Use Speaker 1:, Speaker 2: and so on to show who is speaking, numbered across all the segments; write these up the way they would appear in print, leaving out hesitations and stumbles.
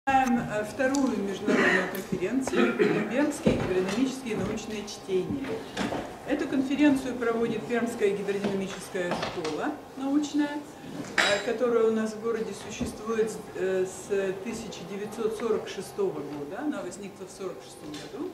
Speaker 1: Вторую международную конференцию «Пермские гидродинамические научные чтения». Эту конференцию проводит Пермская гидродинамическая школа научная, которая у нас в городе существует с 1946 года. Она возникла в 1946 году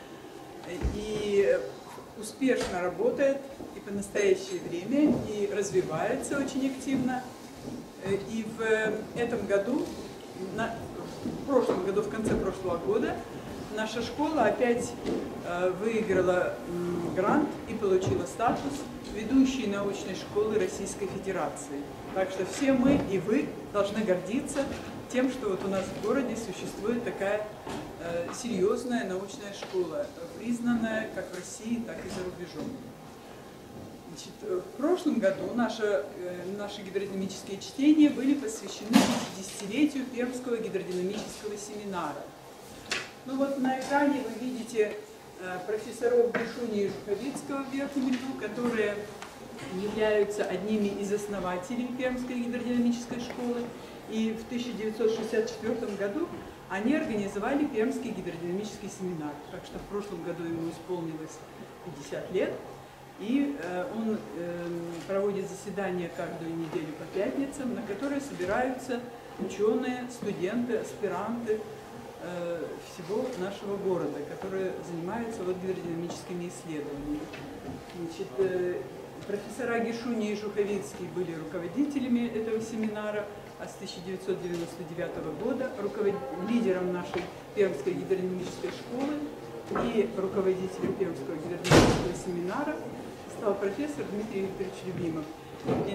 Speaker 1: и успешно работает и по настоящее время, и развивается очень активно. И в этом году, в прошлом году, в конце прошлого года, наша школа опять выиграла грант и получила статус ведущей научной школы Российской Федерации. Так что все мы и вы должны гордиться тем, что вот у нас в городе существует такая серьезная научная школа, признанная как в России, так и за рубежом. Значит, в прошлом году наши гидродинамические чтения были посвящены 50-летию Пермского гидродинамического семинара. Ну вот на экране вы видите профессоров Гишуни и Жуховицкого в верхнем ряду, которые являются одними из основателей Пермской гидродинамической школы. И в 1964 году они организовали Пермский гидродинамический семинар. Так что в прошлом году ему исполнилось 50 лет. И он проводит заседания каждую неделю по пятницам, на которые собираются ученые, студенты, аспиранты всего нашего города, которые занимаются вот гидродинамическими исследованиями. Значит, профессора Гишуни и Жуховицкий были руководителями этого семинара, а с 1999 года лидером нашей Пермской гидродинамической школы и руководителем Пермского гидродинамического семинара стал профессор Дмитрий Викторович Любимов. И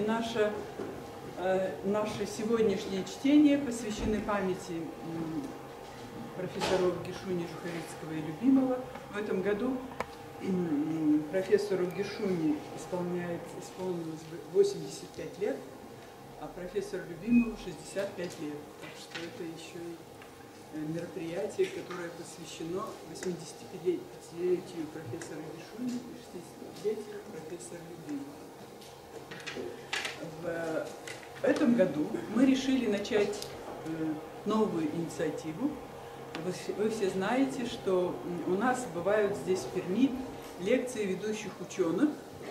Speaker 1: наши сегодняшние чтения посвящены памяти профессоров Гишуни, Жуховицкого и Любимова. В этом году профессору Гишуни исполнилось 85 лет, а профессору Любимову 65 лет. Так что это еще и мероприятие, которое посвящено 85-летию профессора Гишуни и 60-летию профессора Любимова. В этом году мы решили начать новую инициативу. Вы все знаете, что у нас бывают здесь в Перми лекции ведущих ученых,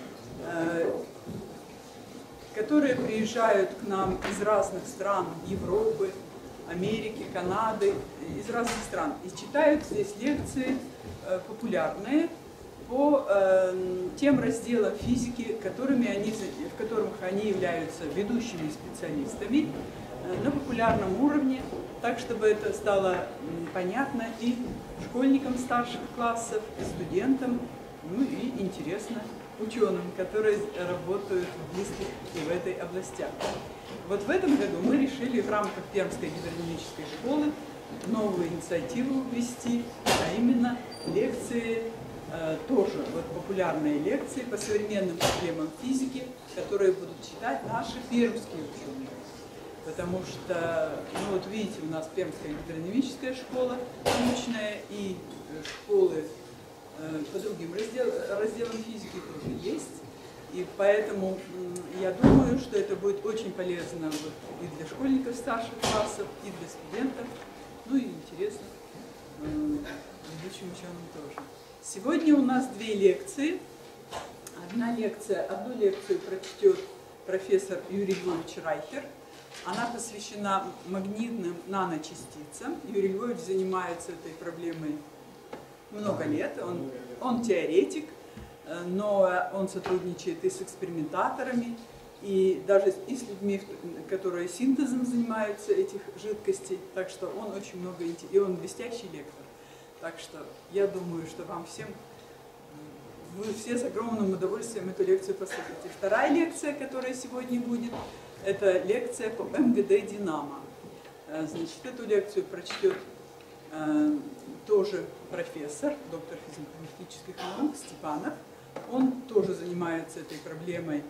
Speaker 1: которые приезжают к нам из разных стран Европы, Америки, Канады, из разных стран, и читают здесь лекции популярные по тем разделам физики, в которых они являются ведущими специалистами на популярном уровне, так, чтобы это стало понятно и школьникам старших классов, и студентам, ну и интересно ученым, которые работают в близких и в этой областях. Вот в этом году мы решили в рамках Пермской гидродинамической школы новую инициативу ввести, а именно лекции, тоже вот популярные лекции по современным проблемам физики, которые будут читать наши пермские ученые. Потому что, ну вот видите, у нас Пермская гидродинамическая школа научная и школы по другим разделам физики тоже есть. И поэтому я думаю, что это будет очень полезно вот и для школьников старших классов, и для студентов, ну и интересно ведущим ученым тоже. Сегодня у нас две лекции. Одну лекцию прочтет профессор Юрий Львович Райхер. Она посвящена магнитным наночастицам. Юрий Львович занимается этой проблемой много лет. Он теоретик, но он сотрудничает и с экспериментаторами, и даже и с людьми, которые синтезом занимаются этих жидкостей. Так что он очень много, и он блестящий лектор. Так что я думаю, что вам всем, вы все с огромным удовольствием эту лекцию послушаете. Вторая лекция, которая сегодня будет, это лекция по МГД «Динамо». Значит, эту лекцию прочтет тоже профессор, доктор физико-математических наук Степанов. Он тоже занимается этой проблемой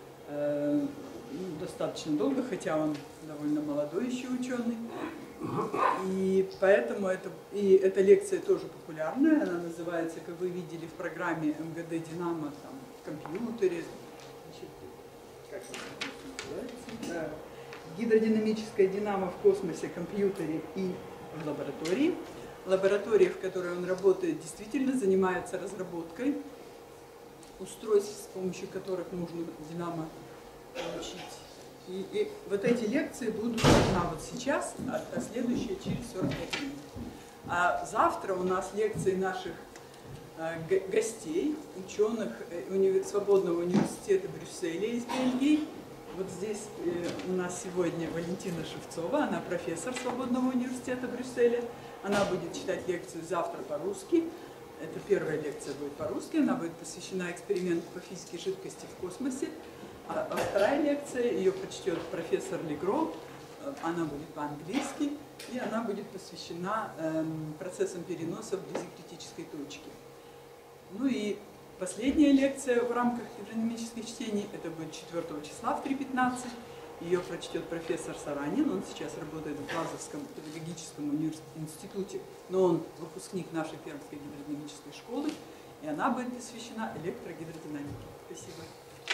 Speaker 1: достаточно долго, хотя он довольно молодой еще ученый. И поэтому эта лекция тоже популярная. Она называется, как вы видели в программе МГД «Динамо», там, в компьютере. Значит, как это называется? Гидродинамическая динамо в космосе, компьютере и в лаборатории. Лаборатория, в которой он работает, действительно занимается разработкой устройств, с помощью которых можно динамо получить. И вот эти лекции будут одна вот сейчас, а следующая через 45 минут. А завтра у нас лекции наших гостей, ученых Свободного университета Брюсселя из Бельгии. Вот здесь у нас сегодня Валентина Шевцова, она профессор Свободного университета Брюсселя. Она будет читать лекцию завтра по-русски. Это первая лекция будет по-русски, она будет посвящена эксперименту по физике жидкости в космосе. А вторая лекция, ее прочтет профессор Легро, она будет по-английски, и она будет посвящена процессам переноса вблизи критической точки. Ну и последняя лекция в рамках гидродинамических чтений, это будет 4 числа в 3:15. Ее прочтет профессор Саранин, он сейчас работает в Глазовском педагогическом институте, но он выпускник нашей Пермской гидродинамической школы, и она будет посвящена электрогидродинамике. Спасибо.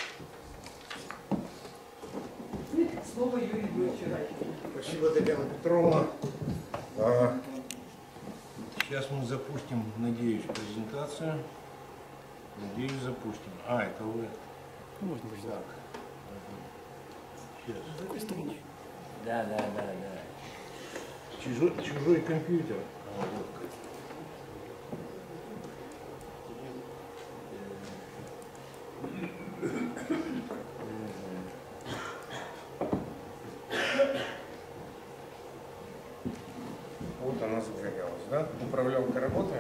Speaker 1: И слово Юрию Юрьевичу.
Speaker 2: Спасибо, Татьяна Петровна. Сейчас мы запустим, надеюсь, презентацию. Надеюсь, запустим. Это вы.
Speaker 3: Можно быть.
Speaker 2: Так. Сейчас.
Speaker 3: С какой стороны?
Speaker 2: Да. Чужой компьютер. Вот она загорелась, да? Управлялка работает?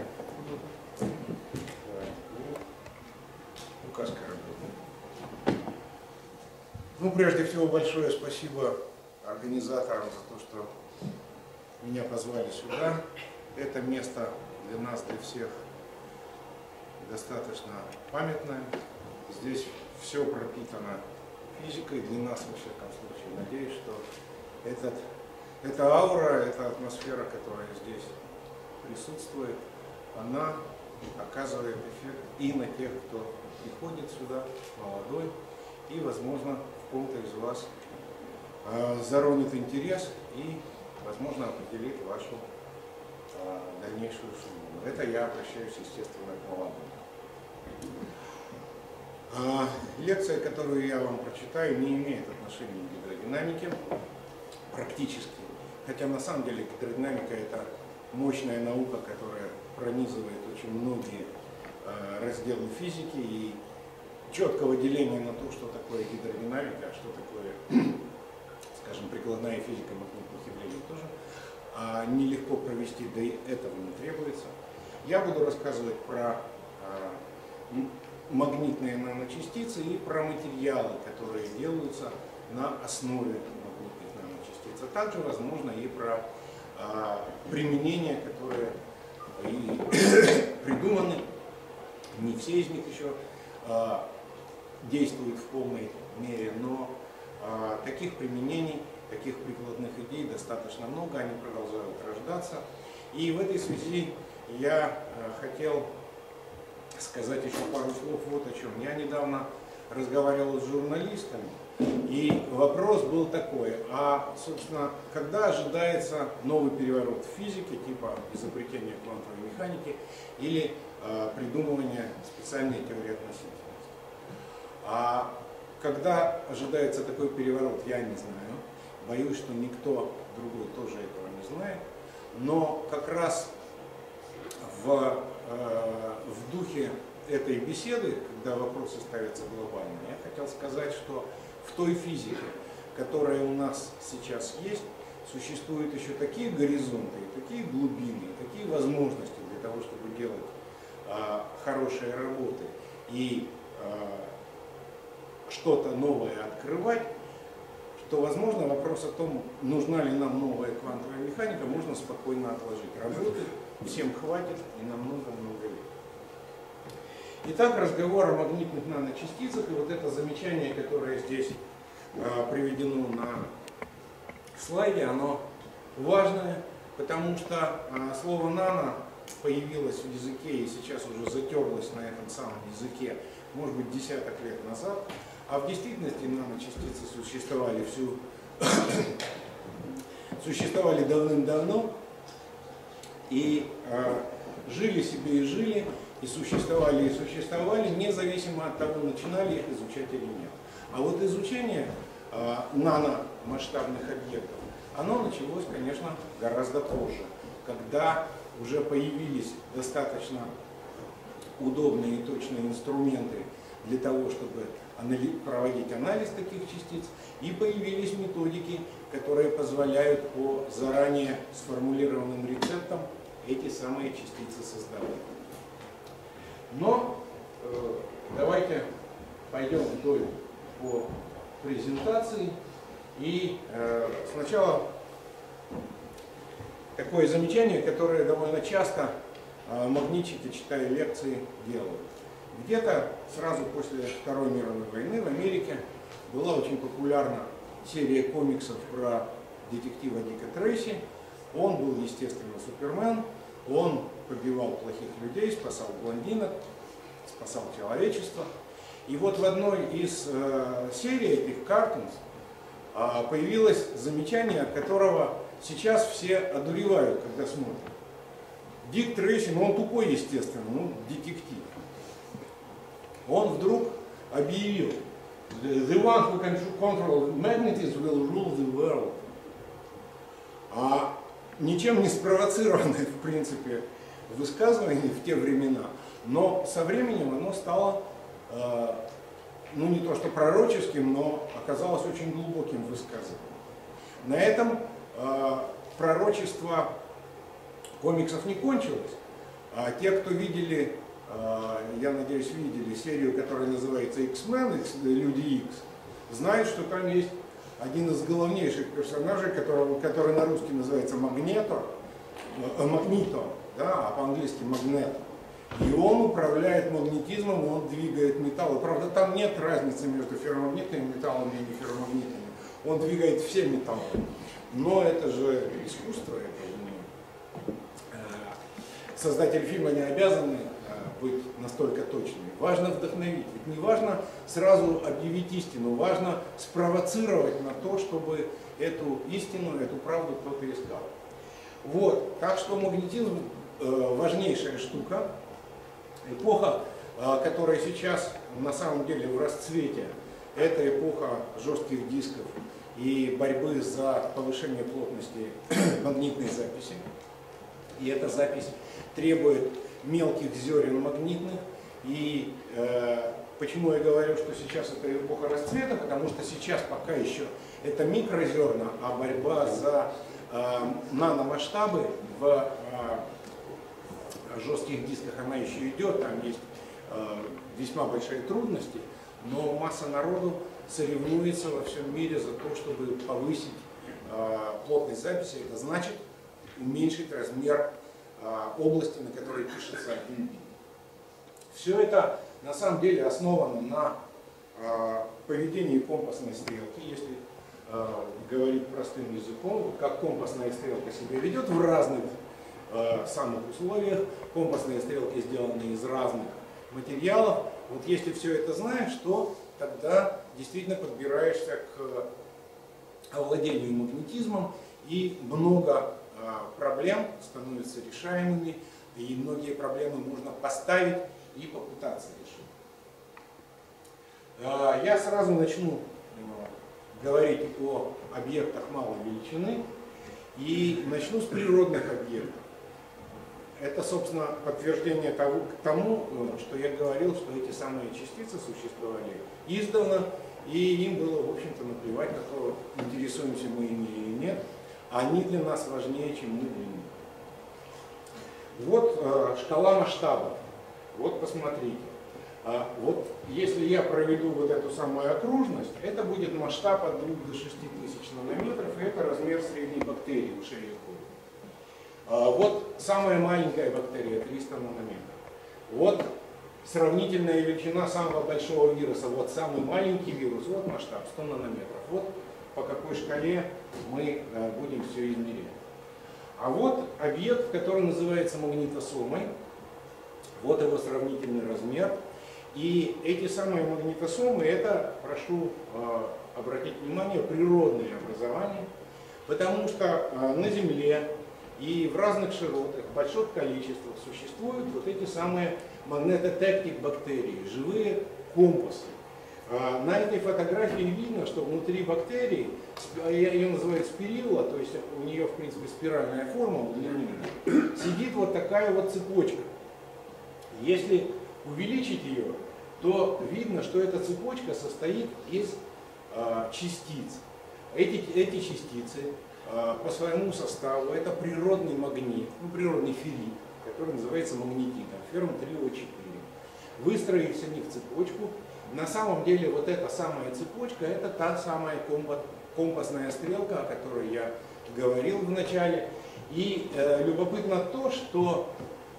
Speaker 2: Указка работает. Ну, прежде всего, большое спасибо организаторам за то, что меня позвали сюда. Это место для нас, для всех, достаточно памятное. Здесь все пропитано физикой, для нас, во всяком случае. Надеюсь, что эта аура, эта атмосфера, которая здесь присутствует, она оказывает эффект и на тех, кто приходит сюда, молодой, и, возможно, в ком-то из вас заронит интерес и, возможно, определит вашу дальнейшую судьбу. Это я обращаюсь, естественно, к молодым. Лекция, которую я вам прочитаю, не имеет отношения к гидродинамике практически. Хотя на самом деле гидродинамика — это мощная наука, которая пронизывает очень многие разделы физики, и четкого деления на то, что такое гидродинамика, а что такое, скажем, прикладная физика магнитных явлений, тоже нелегко провести, да и этого не требуется. Я буду рассказывать про магнитные наночастицы и про материалы, которые делаются на основе магнитных наночастиц, а также, возможно, и про применения, которые придуманы, не все из них еще действуют в полной мере, но таких применений, таких прикладных идей достаточно много, они продолжают рождаться. И в этой связи я хотел сказать еще пару слов вот о чем. Я недавно разговаривал с журналистами, и вопрос был такой: собственно, когда ожидается новый переворот в физике, типа изобретения квантовой механики или придумывания специальной теории относительности? Когда ожидается такой переворот, я не знаю. Боюсь, что никто другой тоже этого не знает. Но как раз в духе этой беседы, когда вопросы ставятся глобально, я хотел сказать, что в той физике, которая у нас сейчас есть, существуют еще такие горизонты, такие глубины, такие возможности для того, чтобы делать хорошие работы и что-то новое открывать, что, возможно, вопрос о том, нужна ли нам новая квантовая механика, можно спокойно отложить. Работы всем хватит и на много-много лет. Итак, разговор о магнитных наночастицах, и вот это замечание, которое здесь приведено на слайде, оно важное, потому что слово «нано» появилось в языке и сейчас уже затерлось на этом самом языке, может быть, десяток лет назад, а в действительности наночастицы существовали давным-давно, И жили себе и жили, и существовали, независимо от того, начинали их изучать или нет. А вот изучение наномасштабных объектов, оно началось, конечно, гораздо позже, когда уже появились достаточно удобные и точные инструменты для того, чтобы проводить анализ таких частиц, и появились методики, которые позволяют по заранее сформулированным рецептам эти самые частицы создавать. Но давайте пойдем вдоль по презентации. И сначала такое замечание, которое довольно часто магнитчики, читая лекции, делают. Где-то сразу после Второй мировой войны в Америке была очень популярна серия комиксов про детектива Дика Трейси. Он был, естественно, Супермен, он побивал плохих людей, спасал блондинок, спасал человечество. И вот в одной из серий этих картунс появилось замечание, от которого сейчас все одуревают, когда смотрят. Дик Трейси, ну он тупой, естественно, ну детектив. Он вдруг объявил: "The one who can control magnetism will rule the world". А ничем не спровоцированное, в принципе, высказывание в те времена, но со временем оно стало, ну не то что пророческим, но оказалось очень глубоким высказыванием. На этом пророчество комиксов не кончилось. А те, кто видели, я надеюсь, видели серию, которая называется X-Men, Люди X, знают, что там есть один из главнейших персонажей, который на русский называется Магнито, да, а по-английски Магнет. И он управляет магнетизмом, он двигает металлы. Правда, там нет разницы между ферромагнитными металлами и неферромагнитными. Он двигает все металлы. Но это же искусство, это же не... Создатели фильма не обязаны быть настолько точными. Важно вдохновить. Ведь не важно сразу объявить истину, важно спровоцировать на то, чтобы эту истину, эту правду кто-то искал. Вот. Так что магнетизм важнейшая штука. Эпоха, которая сейчас на самом деле в расцвете, это эпоха жестких дисков и борьбы за повышение плотности магнитной записи. И эта запись требует мелких зерен магнитных. И почему я говорю, что сейчас это эпоха расцвета? Потому что сейчас пока еще это микрозерна, а борьба за наномасштабы в жестких дисках она еще идет, там есть весьма большие трудности, но масса народу соревнуется во всем мире за то, чтобы повысить плотность записи. Это значит уменьшить размер области, на которой пишется один бит. Все это на самом деле основано на поведении компасной стрелки. Если говорить простым языком, как компасная стрелка себя ведет в разных самых условиях. Компасные стрелки сделаны из разных материалов. Вот если все это знаешь, то тогда действительно подбираешься к овладению магнетизмом, и много проблем становятся решаемыми, и многие проблемы можно поставить и попытаться решить. Я сразу начну говорить о объектах малой величины и начну с природных объектов. Это, собственно, подтверждение тому, что я говорил, что эти самые частицы существовали издавна, и им было, в общем-то, наплевать на то, интересуемся мы ими или нет. Они для нас важнее, чем мы для них. Вот шкала масштабов. Вот посмотрите. Вот если я проведу вот эту самую окружность, это будет масштаб от 2 до 6 тысяч нанометров, и это размер средней бактерии в шее кожи. Вот самая маленькая бактерия, 300 нанометров. Вот сравнительная величина самого большого вируса. Вот самый маленький вирус, вот масштаб 100 нанометров. Вот по какой шкале мы будем все измерять. А вот объект, который называется магнитосомой. Вот его сравнительный размер. И эти самые магнитосомы, это, прошу обратить внимание, природные образования. Потому что на Земле И в разных широтах, в больших количествах существуют вот эти самые магнетотектик бактерии, живые компасы. На этой фотографии видно, что внутри бактерии, ее называют спирилла, то есть у нее в принципе спиральная форма длинная, сидит вот такая вот цепочка. Если увеличить ее, то видно, что эта цепочка состоит из частиц. Эти частицы по своему составу это природный магнит, природный феррит, который называется магнетитом, феррум 3О4. Выстроив в них цепочку, на самом деле вот эта самая цепочка это та самая компасная стрелка, о которой я говорил в начале. И любопытно то, что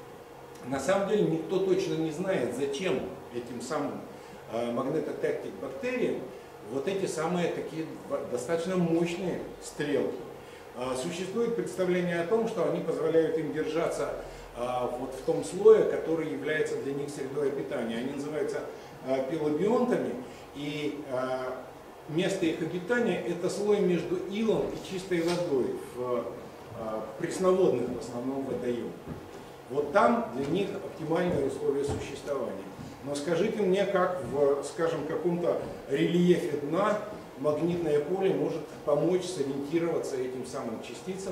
Speaker 2: на самом деле никто точно не знает, зачем этим самым магнетотектик бактериям вот эти самые такие достаточно мощные стрелки. Существует представление о том, что они позволяют им держаться вот в том слое, который является для них средой питания. Они называются пилобионтами, и место их обитания это слой между илом и чистой водой в пресноводных в основном водоемах. Вот там для них оптимальные условия существования. Но скажите мне, как в, скажем, каком-то рельефе дна магнитное поле может помочь сориентироваться этим самым частицам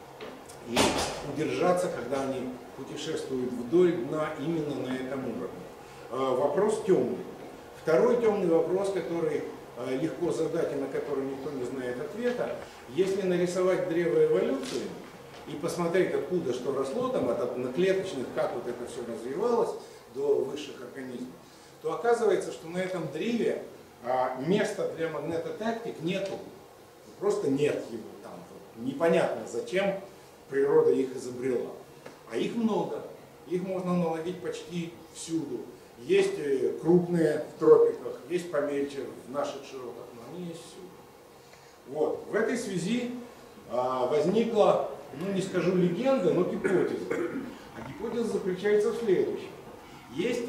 Speaker 2: и удержаться, когда они путешествуют вдоль дна именно на этом уровне. Вопрос темный. Второй темный вопрос, который легко задать и на который никто не знает ответа, если нарисовать древо эволюции и посмотреть, откуда что росло, там, от одноклеточных, как вот это все развивалось до высших организмов, то оказывается, что на этом древе места для магнетотектик нету. Просто нет его там. Непонятно, зачем природа их изобрела. А их много. Их можно наловить почти всюду. Есть крупные в тропиках, есть помельче в наших широтах, но они есть всюду. Вот. В этой связи возникла, ну не скажу легенда, но гипотеза. А гипотеза заключается в следующем. Есть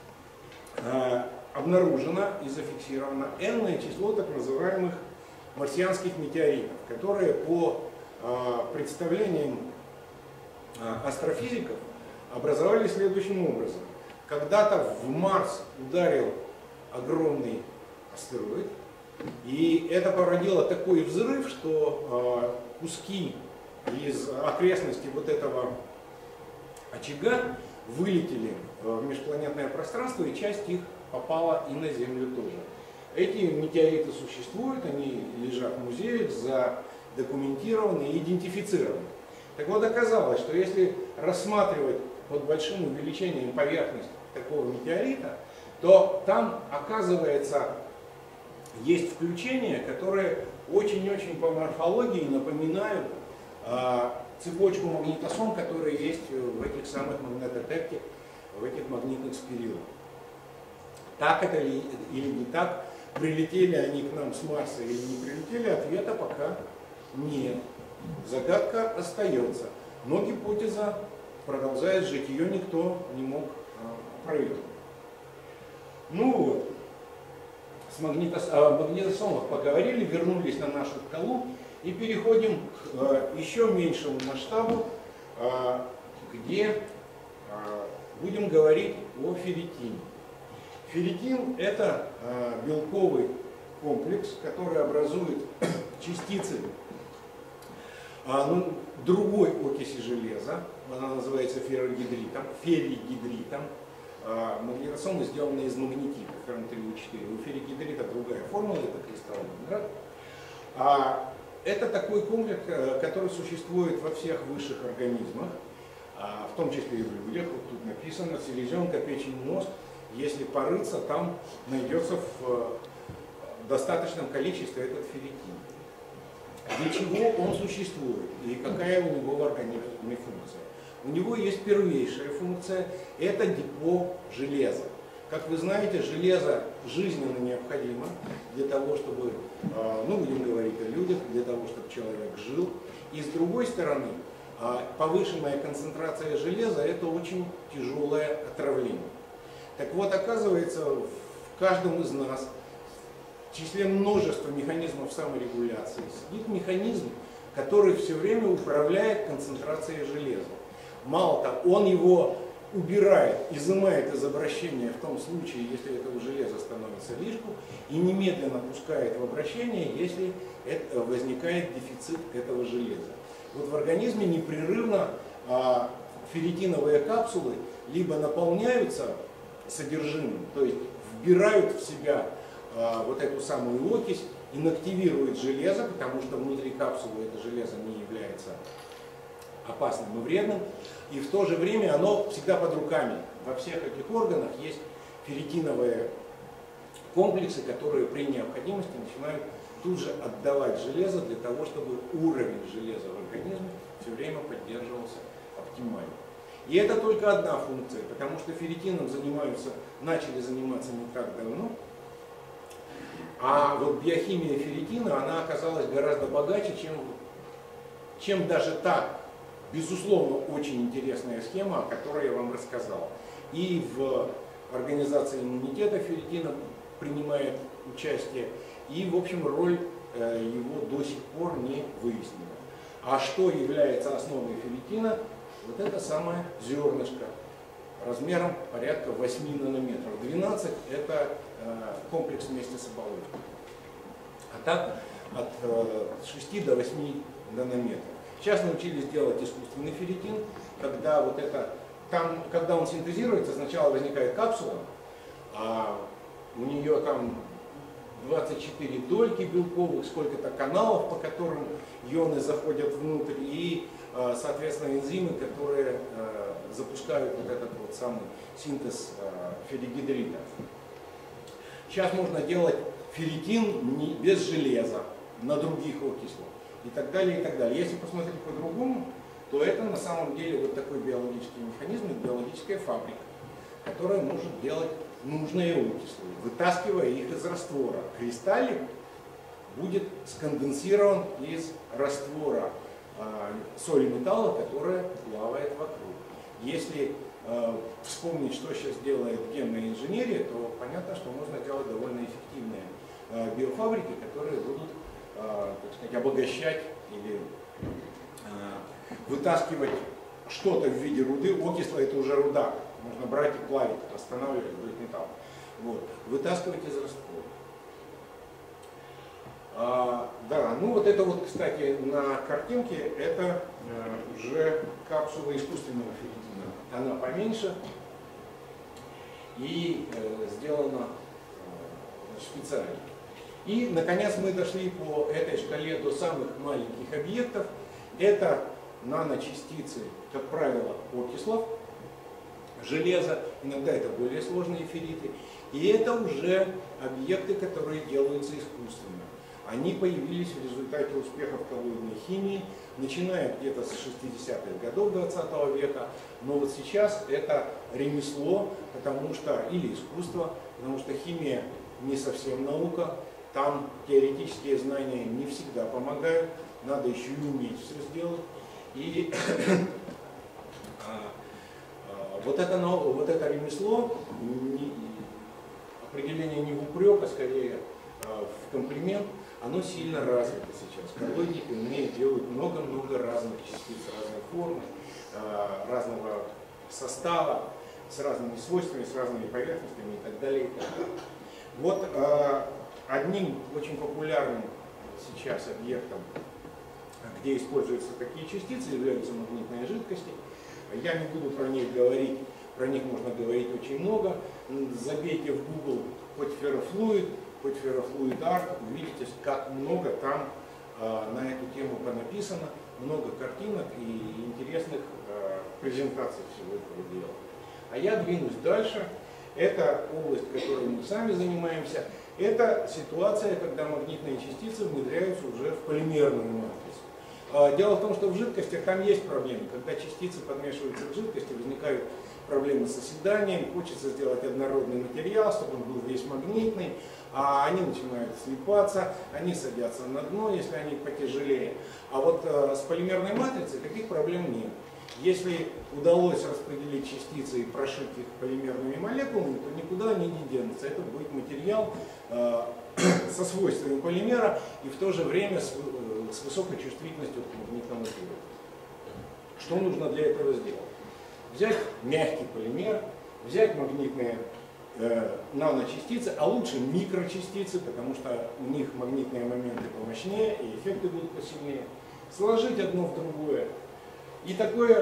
Speaker 2: обнаружено и зафиксировано энное число так называемых марсианских метеоритов, которые по представлениям астрофизиков образовались следующим образом. Когда-то в Марс ударил огромный астероид, и это породило такой взрыв, что куски из окрестностей вот этого очага вылетели в межпланетное пространство, и часть их попала и на Землю тоже. Эти метеориты существуют, они лежат в музеях, задокументированы и идентифицированы. Так вот, оказалось, что если рассматривать под большим увеличением поверхность такого метеорита, то там, оказывается, есть включения, которые очень-очень по морфологии напоминают цепочку магнитосом, которые есть в этих самых магнетотектик, в этих магнитных спирилах. Так это или не так, прилетели они к нам с Марса или не прилетели, ответа пока нет. Загадка остается, но гипотеза продолжает жить, ее никто не мог опровергнуть. Ну вот, о магнитосомах поговорили, вернулись на нашу скалу и переходим к еще меньшему масштабу, где будем говорить о ферритине. Ферритин – это белковый комплекс, который образует частицы другой окиси железа, она называется феррогидритом. Магнитосомы сделаны из магнетита, феррум 3О4. У феррогидрита другая формула, это кристалловый град. Это такой комплекс, который существует во всех высших организмах, в том числе и в людях. Вот тут написано: селезенка, печень, мозг. Если порыться, там найдется в достаточном количестве этот ферритин. Для чего он существует и какая у него в организме функция? У него есть первейшая функция – это депо железа. Как вы знаете, железо жизненно необходимо для того, чтобы, ну, будем говорить о людях, для того, чтобы человек жил. И с другой стороны, повышенная концентрация железа – это очень тяжелое отравление. Так вот, оказывается, в каждом из нас в числе множества механизмов саморегуляции сидит механизм, который все время управляет концентрацией железа. Мало того, он его убирает, изымает из обращения в том случае, если этого железа становится лишку, и немедленно пускает в обращение, если возникает дефицит этого железа. Вот в организме непрерывно ферритиновые капсулы либо наполняются содержимым, то есть вбирают в себя вот эту самую окись, инактивирует железо, потому что внутри капсулы это железо не является опасным и вредным, и в то же время оно всегда под руками. Во всех этих органах есть ферритиновые комплексы, которые при необходимости начинают тут же отдавать железо для того, чтобы уровень железа в организме все время поддерживался оптимально. И это только одна функция, потому что ферритином начали заниматься не так давно. А вот биохимия ферритина, она оказалась гораздо богаче, чем даже та, безусловно, очень интересная схема, о которой я вам рассказал. И в организации иммунитета ферритина принимает участие, и, в общем, роль его до сих пор не выяснена. А что является основой ферритина? Вот это самое зернышко размером порядка 8 нанометров. 12 это комплекс вместе с оболочкой. А так от 6 до 8 нанометров. Сейчас научились делать искусственный ферритин, когда вот это, когда он синтезируется, сначала возникает капсула, а у нее там 24 дольки белковых, сколько-то каналов, по которым ионы заходят внутрь, и, соответственно, энзимы, которые запускают вот этот вот самый синтез ферригидрита. Сейчас можно делать ферритин без железа, на других окислах и так далее, и так далее. Если посмотреть по-другому, то это на самом деле вот такой биологический механизм, биологическая фабрика, которая может делать нужные окислы, вытаскивая их из раствора. Кристаллик будет сконденсирован из раствора соли металла, которая плавает вокруг. Если вспомнить, что сейчас делает генная инженерия, то понятно, что можно делать довольно эффективные биофабрики, которые будут, так сказать, обогащать или вытаскивать что-то в виде руды. Окисла — это уже руда. Можно брать и плавить, восстанавливать, будет металл. Вот. Вытаскивать из раствора. Да, ну вот это вот, кстати, на картинке это уже капсула искусственного ферритина. Она поменьше и сделана специально. И, наконец, мы дошли по этой шкале до самых маленьких объектов. Это наночастицы, как правило, окислов, железа, иногда это более сложные ферриты. И это уже объекты, которые делаются искусственно. Они появились в результате успехов коллоидной химии, начиная где-то с 60-х годов 20 века. Но вот сейчас это ремесло, потому что, или искусство, потому что химия не совсем наука, там теоретические знания не всегда помогают, надо еще и уметь все сделать. И вот это ремесло, определение не в упрек, а скорее в комплимент, оно сильно развито сейчас. Коллоидники умеют делать много-много разных частиц, разной формы, разного состава, с разными свойствами, с разными поверхностями и так далее. И так далее. Вот одним очень популярным сейчас объектом, где используются такие частицы, являются магнитные жидкости. Я не буду про них говорить, про них можно говорить очень много. Забейте в Google хоть феррофлуид, хоть феррофлуид-арт, увидите, как много там на эту тему понаписано, много картинок и интересных презентаций всего этого дела. А я двинусь дальше. Это область, которой мы сами занимаемся. Это ситуация, когда магнитные частицы внедряются уже в полимерную матрицу. Дело в том, что в жидкостях там есть проблемы. Когда частицы подмешиваются в жидкости, возникают проблемы с оседанием. Хочется сделать однородный материал, чтобы он был весь магнитный. А они начинают слипаться, они садятся на дно, если они потяжелее. А вот с полимерной матрицей таких проблем нет. Если удалось распределить частицы и прошить их полимерными молекулами, то никуда они не денутся. Это будет материал со свойствами полимера и в то же время с высокой чувствительностью к магнитному полю. Что нужно для этого сделать? Взять мягкий полимер, взять магнитные наночастицы, а лучше микрочастицы, потому что у них магнитные моменты помощнее и эффекты будут посильнее. Сложить одно в другое. И такой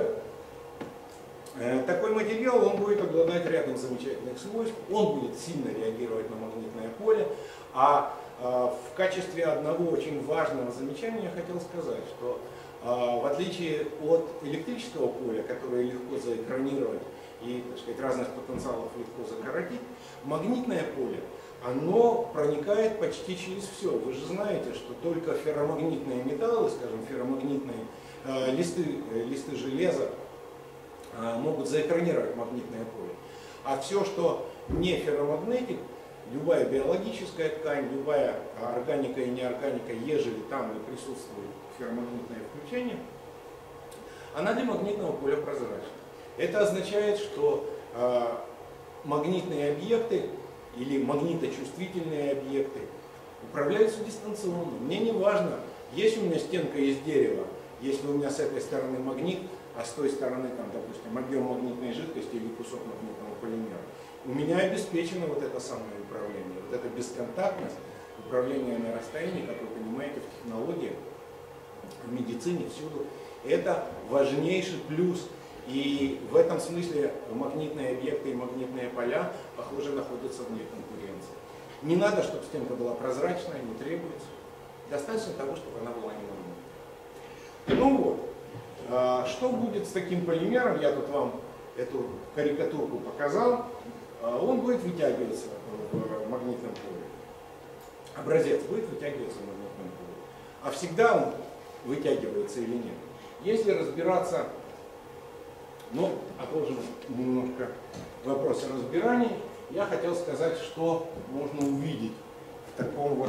Speaker 2: материал, он будет обладать рядом замечательных свойств, он будет сильно реагировать на магнитное поле. А в качестве одного очень важного замечания я хотел сказать, что в отличие от электрического поля, которое легко заэкранировать и, так сказать, разность потенциалов легко закоротить, магнитное поле, оно проникает почти через все. Вы же знаете, что только ферромагнитные металлы, скажем, ферромагнитные листы железа, могут заэкранировать магнитное поле. А все, что не ферромагнетик, любая биологическая ткань, любая органика и неорганика, ежели там и присутствует ферромагнитное включение, она для магнитного поля прозрачна. Это означает, что магнитные объекты или магниточувствительные объекты управляются дистанционно. Мне не важно, есть у меня стенка из дерева, если у меня с этой стороны магнит, а с той стороны, там, допустим, объем магнитной жидкости или кусок магнитного полимера. У меня обеспечено вот это самое управление, вот эта бесконтактность, управление на расстоянии, как вы понимаете, в технологиях, в медицине, всюду. Это важнейший плюс. И в этом смысле магнитные объекты и магнитные поля, похоже, находятся вне конкуренции. Не надо, чтобы стенка была прозрачная, не требуется. Достаточно того, чтобы она была не магнитной. Ну вот, что будет с таким полимером? Я тут вам эту карикатурку показал. Он будет вытягиваться в магнитном поле. Образец будет вытягиваться в магнитном поле. А всегда он вытягивается или нет? Если разбираться, ну, отложим немножко вопросы разбираний, я хотел сказать, что можно увидеть в таком вот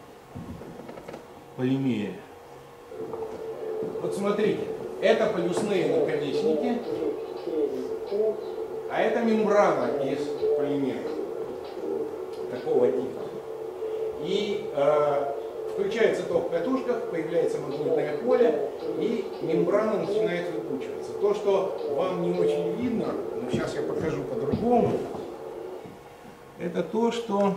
Speaker 2: полимере. Вот смотрите, это полюсные наконечники, а это мембрана из полимера такого типа. И включается ток в катушках, появляется магнитное поле, и мембрана начинает выпучиваться. То, что вам не очень видно, но сейчас я покажу по-другому, это то, что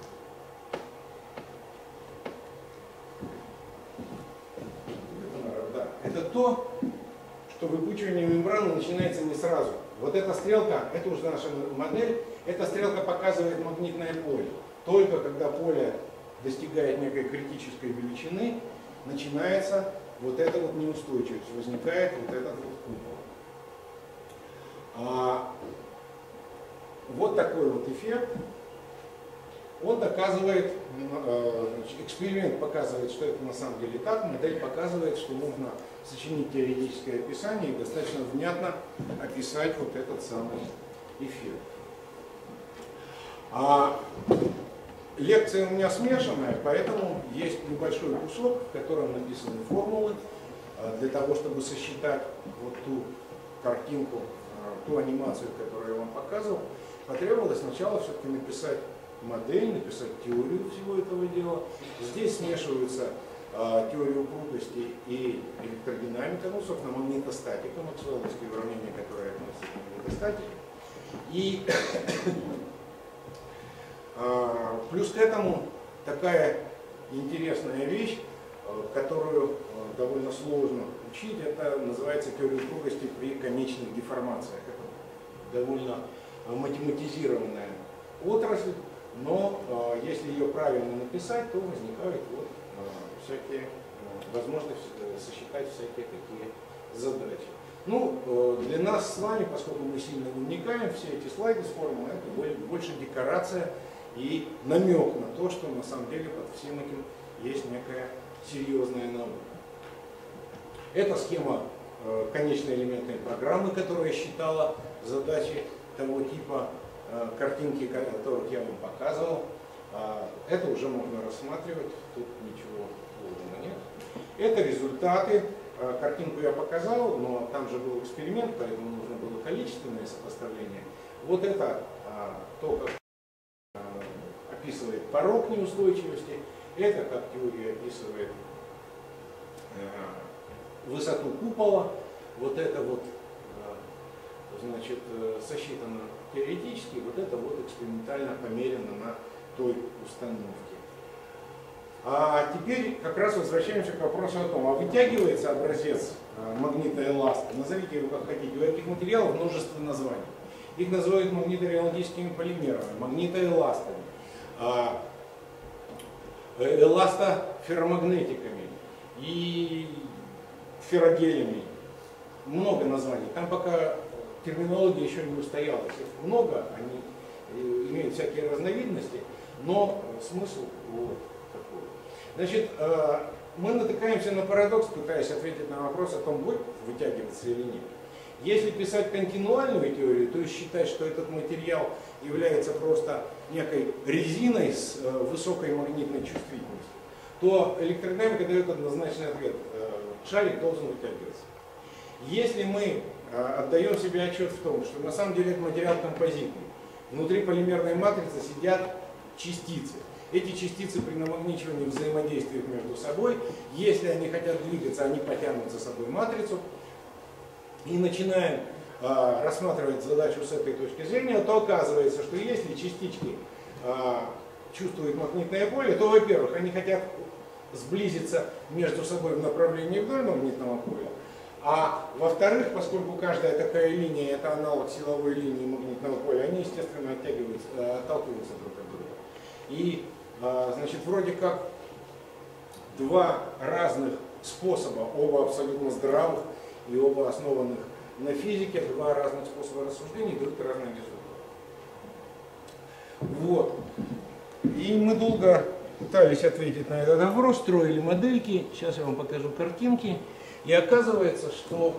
Speaker 2: выпучивание мембраны начинается не сразу. Вот эта стрелка, это уже наша модель, эта стрелка показывает магнитное поле. Только когда поле достигает некой критической величины, начинается вот эта вот неустойчивость, возникает вот этот вот купол. Вот такой вот эффект. Он доказывает, эксперимент показывает, что это на самом деле так, модель показывает, что нужно сочинить теоретическое описание и достаточно внятно описать вот этот самый эффект. Лекция у меня смешанная, поэтому есть небольшой кусок, в котором написаны формулы для того, чтобы сосчитать вот ту картинку, ту анимацию, которую я вам показывал. Потребовалось сначала все-таки написать модель, написать теорию всего этого дела. Здесь смешиваются теория упругости и электродинамика, ну, собственно, магнитостатика, максвелловские уравнения, которые относятся к магнитостатике. И плюс к этому такая интересная вещь, которую довольно сложно учить, это называется теория упругости при конечных деформациях. Это довольно математизированная отрасль, но если ее правильно написать, то возникают вот всякие возможности сосчитать всякие такие задачи. Ну, для нас с вами, поскольку мы сильно не вникаем, все эти слайды с формулой, это больше декорация и намек на то, что на самом деле под всем этим есть некая серьезная наука. Это схема конечной элементной программы, которая считала задачи того типа, картинки, которых я вам показывал. Это уже можно рассматривать, тут ничего сложного нет. Это результаты картинку я показал, но там же был эксперимент, поэтому нужно было количественное сопоставление. Вот это то, как описывает порог неустойчивости, это как теория описывает высоту купола, вот это вот, значит, сосчитано теоретически, вот это вот экспериментально померено на той установке. А теперь как раз возвращаемся к вопросу о том, а вытягивается образец магнитной эластики, назовите его как хотите, у этих материалов множество названий. Их называют магнитоэластическими полимерами, магнитоэластами, эластоферромагнетиками и феррогелями. Много названий. Там пока терминология еще не устоялась. Их много, они имеют всякие разновидности, но смысл вот такой. Значит, мы натыкаемся на парадокс, пытаясь ответить на вопрос о том, будет вытягиваться или нет. Если писать континуальную теорию, то есть считать, что этот материал является просто некой резиной с высокой магнитной чувствительностью, то электродинамика дает однозначный ответ. Шарик должен вытягиваться. Если мы отдаем себе отчет в том, что на самом деле этот материал композитный, внутри полимерной матрицы сидят частицы. Эти частицы при намагничивании взаимодействуют между собой. Если они хотят двигаться, они потянут за собой матрицу. И начинаем рассматривать задачу с этой точки зрения, то оказывается, что если частички чувствуют магнитное поле, то, во-первых, они хотят сблизиться между собой в направлении вдоль магнитного поля, а во-вторых, поскольку каждая такая линия это аналог силовой линии магнитного поля, они, естественно, отталкиваются друг от друга. И, значит, вроде как два разных способа, оба абсолютно здравых и оба основанных на физике, два разных способа рассуждений дают разные результаты. Вот. И мы долго пытались ответить на этот вопрос, строили модельки. Сейчас я вам покажу картинки. И оказывается, что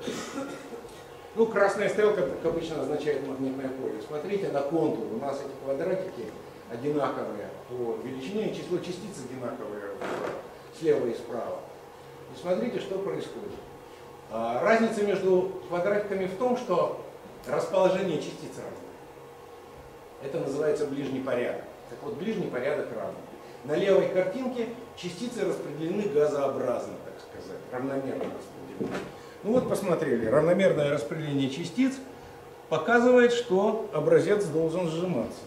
Speaker 2: красная стрелка, как обычно, означает магнитное поле. Смотрите на контур. У нас эти квадратики одинаковые по величине, и число частиц одинаковое слева и справа. И смотрите, что происходит. Разница между квадратиками в том, что расположение частиц разное. Это называется ближний порядок. Так вот, ближний порядок равный. На левой картинке частицы распределены газообразно, так сказать, равномерно распределены. Ну вот посмотрели, равномерное распределение частиц показывает, что образец должен сжиматься.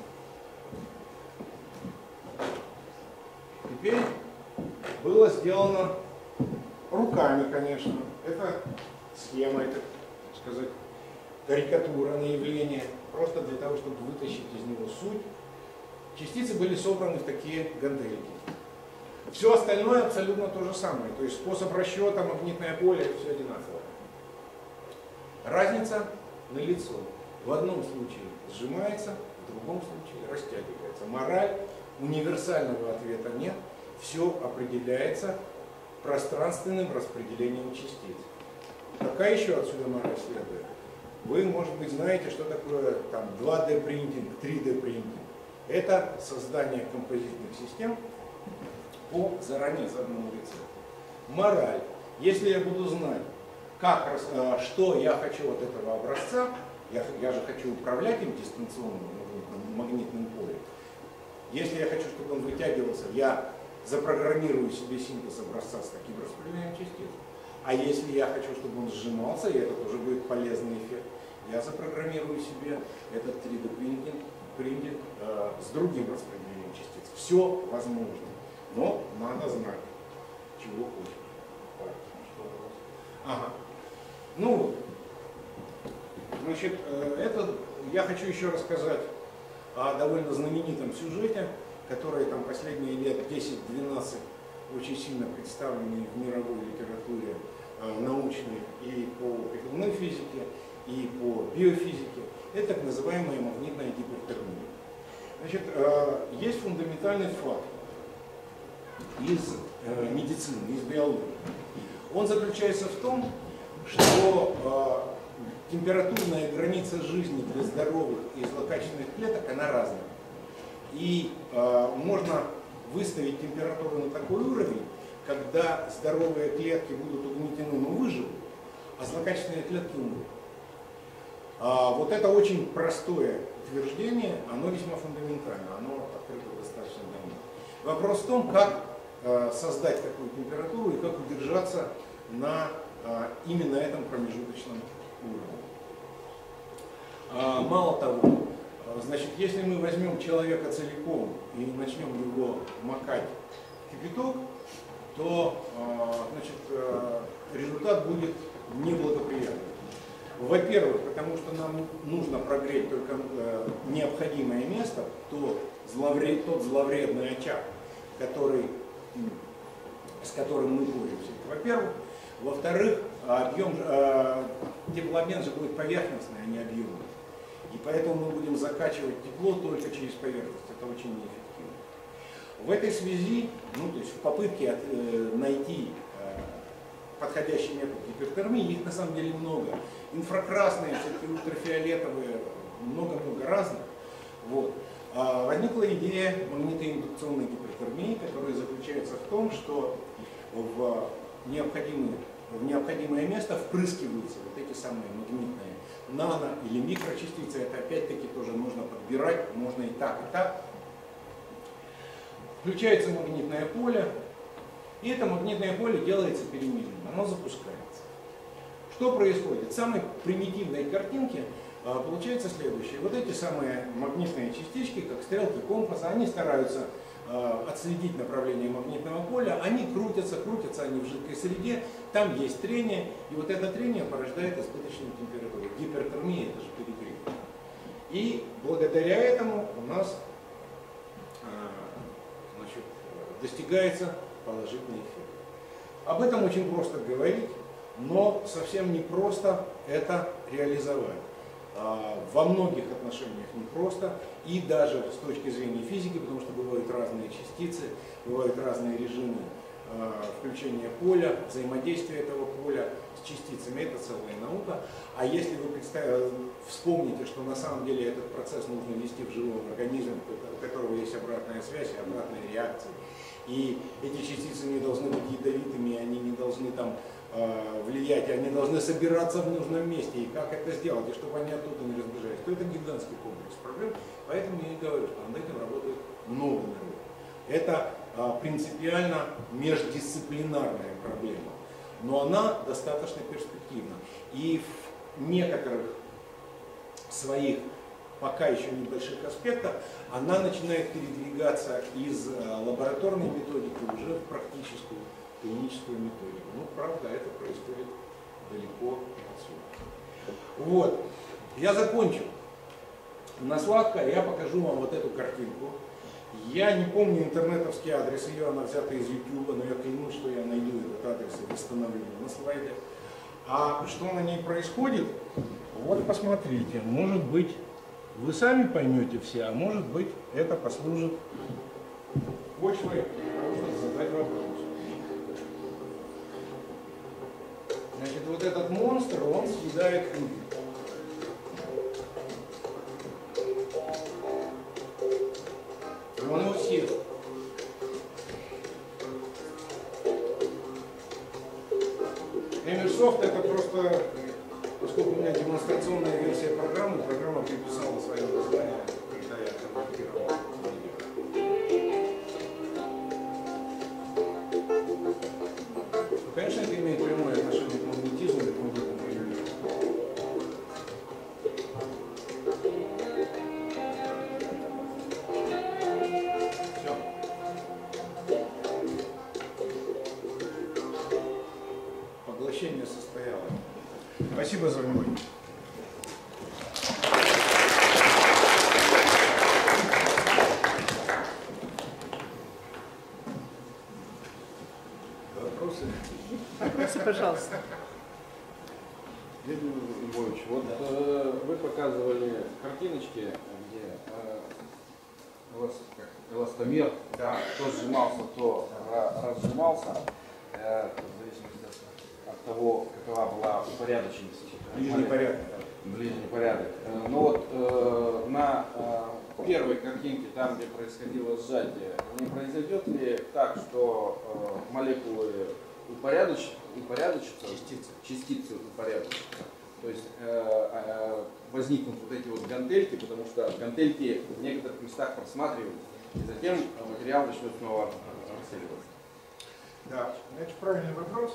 Speaker 2: Теперь было сделано руками, конечно. Это схема, это, так сказать, карикатура на явление, просто для того, чтобы вытащить из него суть. Частицы были собраны в такие гантельки. Все остальное абсолютно то же самое. То есть способ расчета, магнитное поле, все одинаково. Разница налицо. В одном случае сжимается, в другом случае растягивается. Мораль универсального ответа нет. Все определяется пространственным распределением частиц. Какая еще отсюда мораль следует? Вы, может быть, знаете, что такое там 2D принтинг, 3D принтинг. Это создание композитных систем по заранее заданному рецепту. Мораль. Если я буду знать, что я хочу от этого образца, я же хочу управлять им дистанционным магнитным полем. Если я хочу, чтобы он вытягивался, я запрограммирую себе синтез образца с таким распределением частиц. А если я хочу, чтобы он сжимался, и это тоже будет полезный эффект, я запрограммирую себе этот 3D принтинг с другим распределением частиц. Все возможно, но надо знать, чего хочешь. Ага. Ну, значит, я хочу еще рассказать о довольно знаменитом сюжете, который там последние лет 10-12 очень сильно представлены в мировой литературе научной и по прикладной физике, и по биофизике. Это так называемая магнитная гипертермия. Значит, есть фундаментальный факт из медицины, из биологии. Он заключается в том, что температурная граница жизни для здоровых и злокачественных клеток, она разная. И можно выставить температуру на такой уровень, когда здоровые клетки будут угнетены, но выживут, а злокачественные клетки умрут. Вот это очень простое утверждение, оно весьма фундаментально, оно открыто достаточно давно. Вопрос в том, как создать такую температуру и как удержаться на именно этом промежуточном уровне. Мало того, значит, если мы возьмем человека целиком и начнем его макать в кипяток, то значит, результат будет неблагоприятным. Во-первых, потому что нам нужно прогреть только необходимое место, тот зловредный очаг, с которым мы боремся. Во-первых. Во-вторых, теплообмен же будет поверхностный, а не объемный. И поэтому мы будем закачивать тепло только через поверхность. Это очень неэффективно. В этой связи, то есть в попытке найти подходящий метод гипертермии, их на самом деле много. Инфракрасные, всякие ультрафиолетовые, много-много разных. Вот. Возникла идея магнитоиндукционной гипертермии, которая заключается в том, что в необходимое место впрыскиваются вот эти самые магнитные нано- или микрочастицы. Это опять-таки тоже нужно подбирать, можно и так, и так. Включается магнитное поле, и это магнитное поле делается переменным, оно запускается. Что происходит? В самой примитивной картинке получается следующее. Вот эти самые магнитные частички, как стрелки компаса, они стараются отследить направление магнитного поля, они крутятся они в жидкой среде, там есть трение, и вот это трение порождает избыточную температуру. Гипертермия — это же перегрев. И благодаря этому у нас значит, достигается положительный эффект. Об этом очень просто говорить, но совсем не просто это реализовать. Во многих отношениях непросто, и даже с точки зрения физики, потому что бывают разные частицы, бывают разные режимы включения поля, взаимодействия этого поля с частицами, это целая наука. А если вы вспомните, что на самом деле этот процесс нужно вести в живом организме, у которого есть обратная связь и обратная реакция, и эти частицы не должны быть ядовитыми, они не должны там влиять, они должны собираться в нужном месте, и как это сделать, и чтобы они оттуда не разбежались, то это гигантский комплекс проблем, поэтому я и говорю, что над этим работает много народу. Это принципиально междисциплинарная проблема, но она достаточно перспективна, и в некоторых своих пока еще небольших аспектах она начинает передвигаться из лабораторной методики уже в практическую клиническую методику. Ну, правда, это происходит далеко отсюда. Вот. Я закончу. На сладко я покажу вам вот эту картинку. Я не помню интернетовский адрес ее, она взята из YouTube, но я клянусь, что я найду этот адрес и восстановлю на слайде. А что на ней происходит? Вот посмотрите. Может быть, вы сами поймете все, а может быть, это послужит почвой, можно задать вопрос. Значит, вот этот монстр, он съедает люди. Он его съест. Эмерсофт — это просто, поскольку у меня демонстрационная версия программы, программа приписала свое название, когда я конвертировал. Конечно, это имеет прямое отношение к магнетизму и к магнитному полю. Все. Поглощение состоялось. Спасибо за внимание. Вопросы?
Speaker 1: Вопросы, пожалуйста.
Speaker 4: Дмитрий Львович, вот вы показывали картиночки, где эластомер,
Speaker 2: Да.
Speaker 4: то сжимался, то разжимался, в зависимости от того, какова была упорядоченность.
Speaker 2: Или непорядок.
Speaker 4: ближний порядок. Но вот на первой картинке, там, где происходило сжатие, не произойдет ли так, что молекулы упорядочатся, частицы упорядочатся? То есть возникнут вот эти вот гантельки, потому что гантельки в некоторых местах просматриваются, и затем материал начнет снова рассеиваться.
Speaker 2: Да, это правильный вопрос.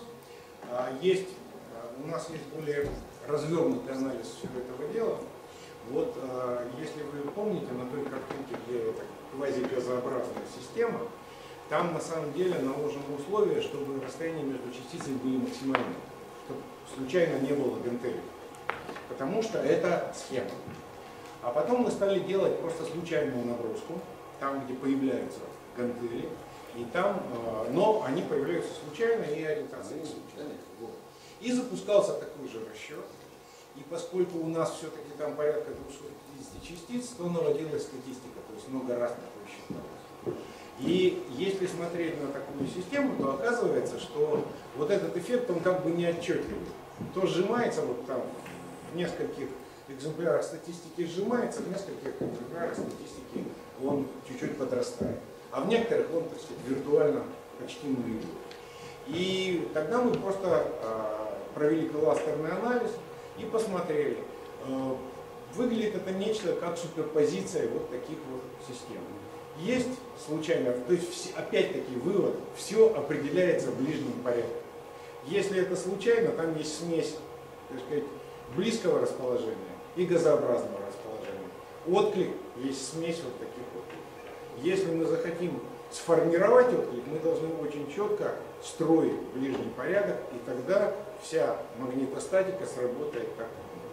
Speaker 2: У нас есть более развернутый анализ всего этого дела. Вот, если вы помните, на той картинке, где это квазигазообразная система, там на самом деле наложены условия, чтобы расстояния между частицами были максимальны, чтобы случайно не было гантелей. Потому что это схема. А потом мы стали делать просто случайную наброску, там, где появляются гантели, и там, но они появляются случайно и ориентация случайно. И запускался такой же расчет. И поскольку у нас все-таки там порядка 250 частиц, то наводилась статистика, то есть много раз такое считалось. И если смотреть на такую систему, то оказывается, что вот этот эффект, он как бы неотчетливый. То сжимается вот там в нескольких экземплярах статистики сжимается, в нескольких экземплярах статистики он чуть-чуть подрастает. А в некоторых он, так сказать, виртуально почти нулевой. И тогда мы просто провели кластерный анализ и посмотрели. Выглядит это нечто как суперпозиция вот таких вот систем. Есть случайно, то есть опять-таки вывод, все определяется в ближнем порядке. Если это случайно, там есть смесь, так сказать, близкого расположения и газообразного расположения. Отклик есть смесь вот таких вот. Если мы захотим сформировать отклик, мы должны очень четко строить ближний порядок, и тогда вся магнитостатика сработает как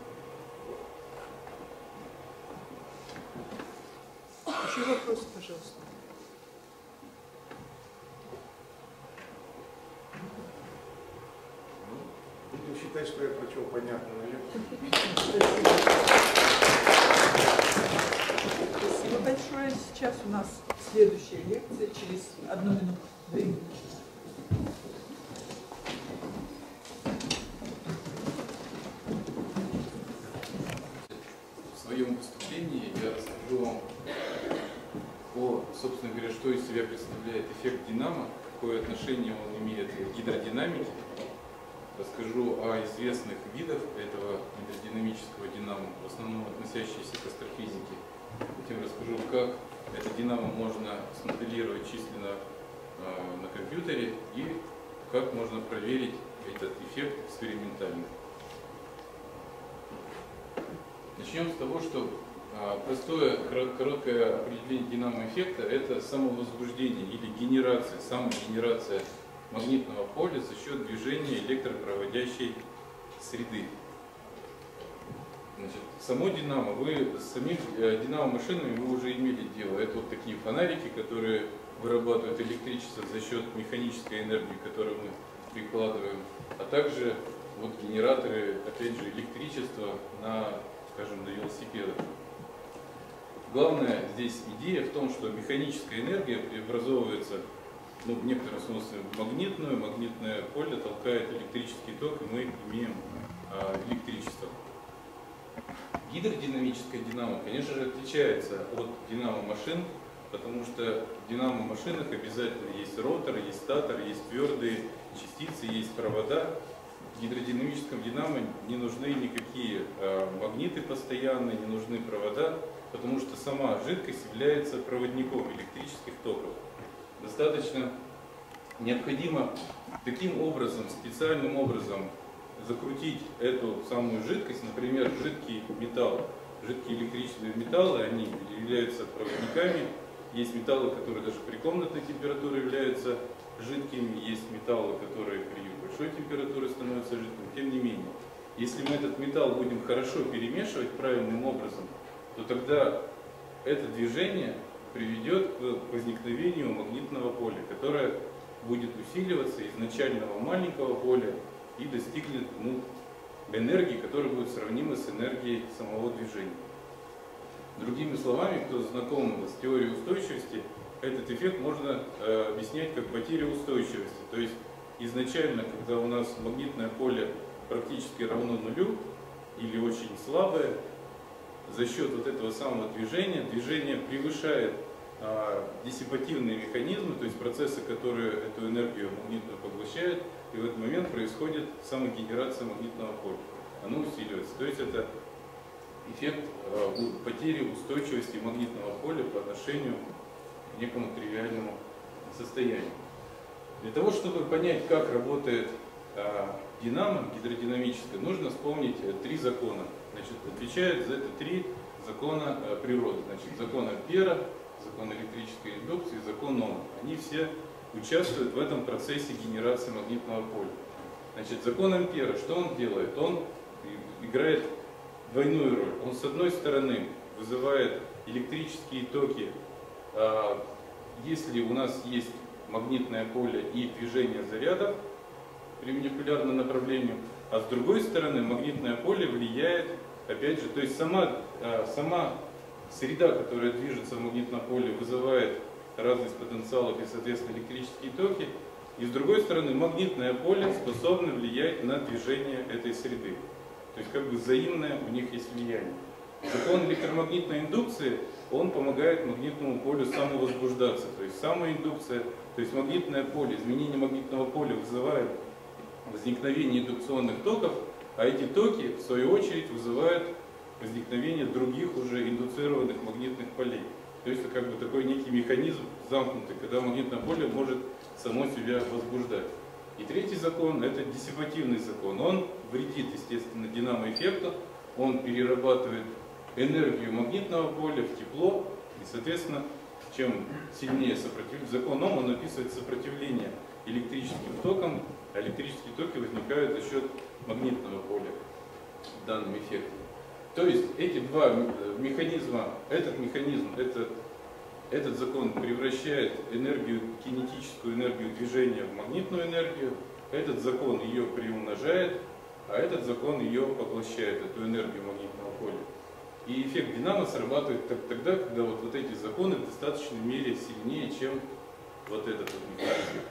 Speaker 2: надо.
Speaker 1: Еще вопросы, пожалуйста.
Speaker 2: Будем считать, что я прочел понятно на лекцию.
Speaker 1: Спасибо большое. Сейчас у нас следующая лекция через 1 минуту времени.
Speaker 5: В своем выступлении я расскажу вам собственно говоря, что из себя представляет эффект динамо, какое отношение он имеет к гидродинамике. Расскажу о известных видах этого гидродинамического динамо, в основном относящиеся к астрофизике. Затем расскажу, как это динамо можно смоделировать численно на компьютере и как можно проверить этот эффект экспериментально. Начнем с того, что простое короткое определение динамо-эффекта – это самовозбуждение или генерация, самогенерация магнитного поля за счет движения электропроводящей среды. Значит, само динамо, с самими динамо-машинами вы уже имели дело. Это вот такие фонарики, которые вырабатывают электричество за счет механической энергии, которую мы прикладываем, а также вот генераторы, опять же, электричества скажем, на велосипедах. Главная здесь идея в том, что механическая энергия преобразовывается в некотором смысле в магнитную, магнитное поле толкает электрический ток, и мы имеем электричество. Гидродинамическая динамо, конечно же, отличается от динамо-машин, потому что в динамо-машинах обязательно есть ротор, есть статор, есть твердые частицы, есть провода. В гидродинамическом динамо не нужны никакие магниты постоянные, не нужны провода, потому что сама жидкость является проводником электрических токов. Достаточно необходимо таким образом, специальным образом закрутить эту самую жидкость, например, жидкий металл. Жидкие электрические металлы, они являются проводниками. Есть металлы, которые даже при комнатной температуре являются жидкими, есть металлы, которые при большой температуре становятся жидкими. Тем не менее, если мы этот металл будем хорошо перемешивать правильным образом, то тогда это движение приведет к возникновению магнитного поля, которое будет усиливаться из начального маленького поля и достигнет энергии, которая будет сравнима с энергией самого движения. Другими словами, кто знаком с теорией устойчивости, этот эффект можно объяснять как потерю устойчивости. То есть изначально, когда у нас магнитное поле практически равно нулю, или очень слабое, за счет вот этого самого движение превышает диссипативные механизмы, то есть процессы, которые эту энергию магнитную поглощают, и в этот момент происходит самогенерация магнитного поля. Оно усиливается. То есть это эффект потери устойчивости магнитного поля по отношению к некому тривиальному состоянию. Для того, чтобы понять, как работает динамо гидродинамическое, нужно вспомнить три закона. Значит, отвечают за это три закона природы. Значит, закон Ампера, закон электрической индукции и закон Ома. Они все участвуют в этом процессе генерации магнитного поля. Значит, закон Ампера, что он делает? Он играет двойную роль. Он, с одной стороны, вызывает электрические токи, если у нас есть магнитное поле и движение зарядов перпендикулярно направлению, а с другой стороны магнитное поле влияет, опять же, то есть сама среда, которая движется в магнитном поле, вызывает разность потенциалов и, соответственно, электрические токи, и с другой стороны магнитное поле способно влиять на движение этой среды. То есть как бы взаимное у них есть влияние. Закон электромагнитной индукции, он помогает магнитному полю самовозбуждаться. То есть самоиндукция, то есть магнитное поле, изменение магнитного поля вызывает возникновение индукционных токов, а эти токи, в свою очередь, вызывают возникновение других уже индуцированных магнитных полей. То есть это как бы такой некий механизм замкнутый, когда магнитное поле может само себя возбуждать. И третий закон – это диссипативный закон. Он вредит, естественно, динамо-эффекту, он перерабатывает энергию магнитного поля в тепло, и, соответственно, чем сильнее закон Ома, он описывает сопротивление электрическим токам, а электрические токи возникают за счет магнитного поля в данном эффекте. То есть эти два механизма, этот закон превращает энергию, кинетическую энергию движения в магнитную энергию, этот закон ее приумножает, а этот закон ее поглощает, эту энергию магнитного поля. И эффект динамо срабатывает тогда, когда вот эти законы в достаточной мере сильнее, чем вот этот вот механизм.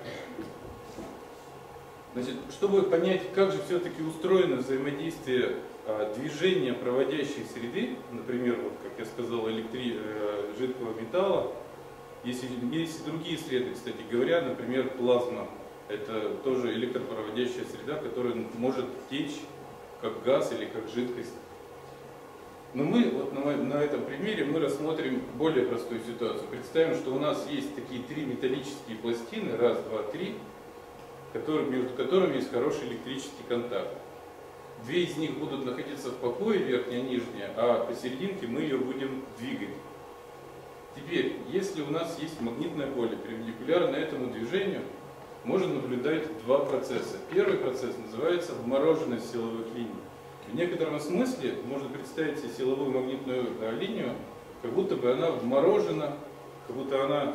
Speaker 5: Значит, чтобы понять, как же все-таки устроено взаимодействие движения проводящей среды, например, вот как я сказал, жидкого металла, есть другие среды, кстати говоря, например, плазма. Это тоже электропроводящая среда, которая может течь как газ или как жидкость. Но мы вот на этом примере мы рассмотрим более простую ситуацию. Представим, что у нас есть такие три металлические пластины, раз, два, три, между которыми есть хороший электрический контакт. Две из них будут находиться в покое, верхняя и нижняя, а посерединке мы ее будем двигать. Теперь, если у нас есть магнитное поле, перпендикулярно этому движению, можно наблюдать два процесса. Первый процесс называется вмороженность силовых линий. В некотором смысле можно представить себе силовую магнитную линию, как будто бы она вморожена, как будто она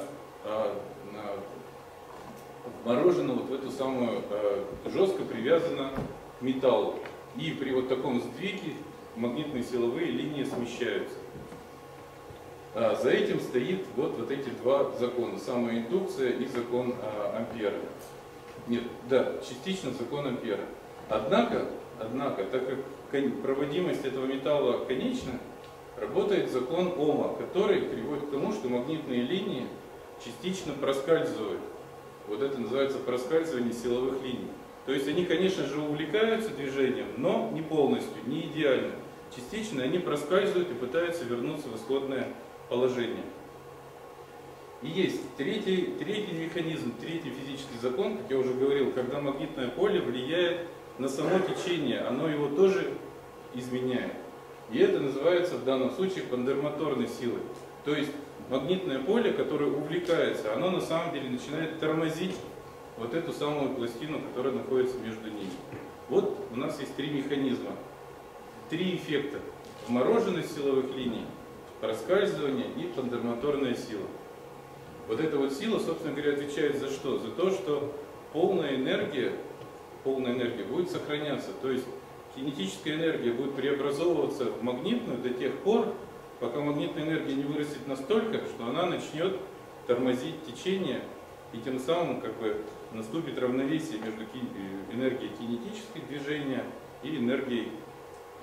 Speaker 5: вморожена вот в эту самую, жестко привязана к металлу. И при вот таком сдвиге магнитные силовые линии смещаются. За этим стоит вот эти два закона, самоиндукция и закон Ампера. Нет, да, частично закон Ампера. Однако, так как проводимость этого металла конечна, работает закон Ома, который приводит к тому, что магнитные линии частично проскальзывают. Вот это называется проскальзывание силовых линий. То есть они, конечно же, увлекаются движением, но не полностью, не идеально. Частично они проскальзывают и пытаются вернуться в исходное положение. И есть третий механизм, третий физический закон, как я уже говорил, когда магнитное поле влияет на само течение, оно его тоже изменяет. И это называется в данном случае пандермоторной силой. То есть магнитное поле, которое увлекается, оно на самом деле начинает тормозить вот эту самую пластину, которая находится между ними. Вот у нас есть три механизма, три эффекта. Вмороженность силовых линий, проскальзывание и пандермоторная сила. Вот эта вот сила, собственно говоря, отвечает за что? За то, что полная энергия будет сохраняться. То есть кинетическая энергия будет преобразовываться в магнитную до тех пор, пока магнитная энергия не вырастет настолько, что она начнет тормозить течение, и тем самым как бы наступит равновесие между энергией кинетического движения и энергией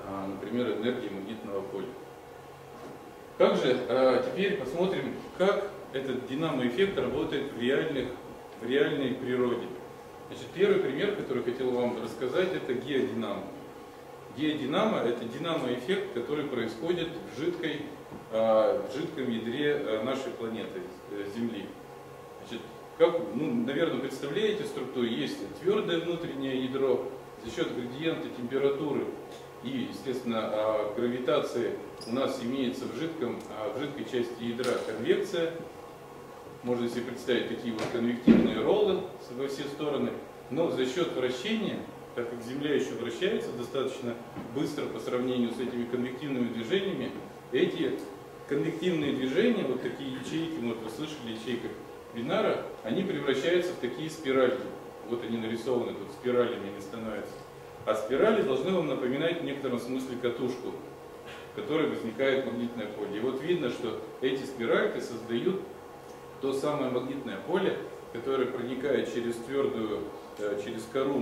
Speaker 5: например, энергии магнитного поля. Как же теперь посмотрим, как этот динамо-эффект работает в реальной природе. Значит, первый пример, который хотел вам рассказать, это геодинамо. Геодинамо – это динамо-эффект, который происходит в жидком ядре нашей планеты, Земли. Значит, как, наверное, представляете структуру, есть твердое внутреннее ядро, за счет градиента температуры и, естественно, гравитации у нас имеется в жидкой части ядра конвекция. Можно себе представить такие вот конвективные роллы во все стороны, но за счет вращения, так как Земля еще вращается достаточно быстро по сравнению с этими конвективными движениями, эти конвективные движения, вот такие ячейки, вот вы слышали, ячейка бинара, они превращаются в такие спирали. Вот они нарисованы, тут спиралями они становятся. А спирали должны вам напоминать в некотором смысле катушку, в которой возникает магнитное поле. И вот видно, что эти спиральки создают то самое магнитное поле, которое проникает через через кору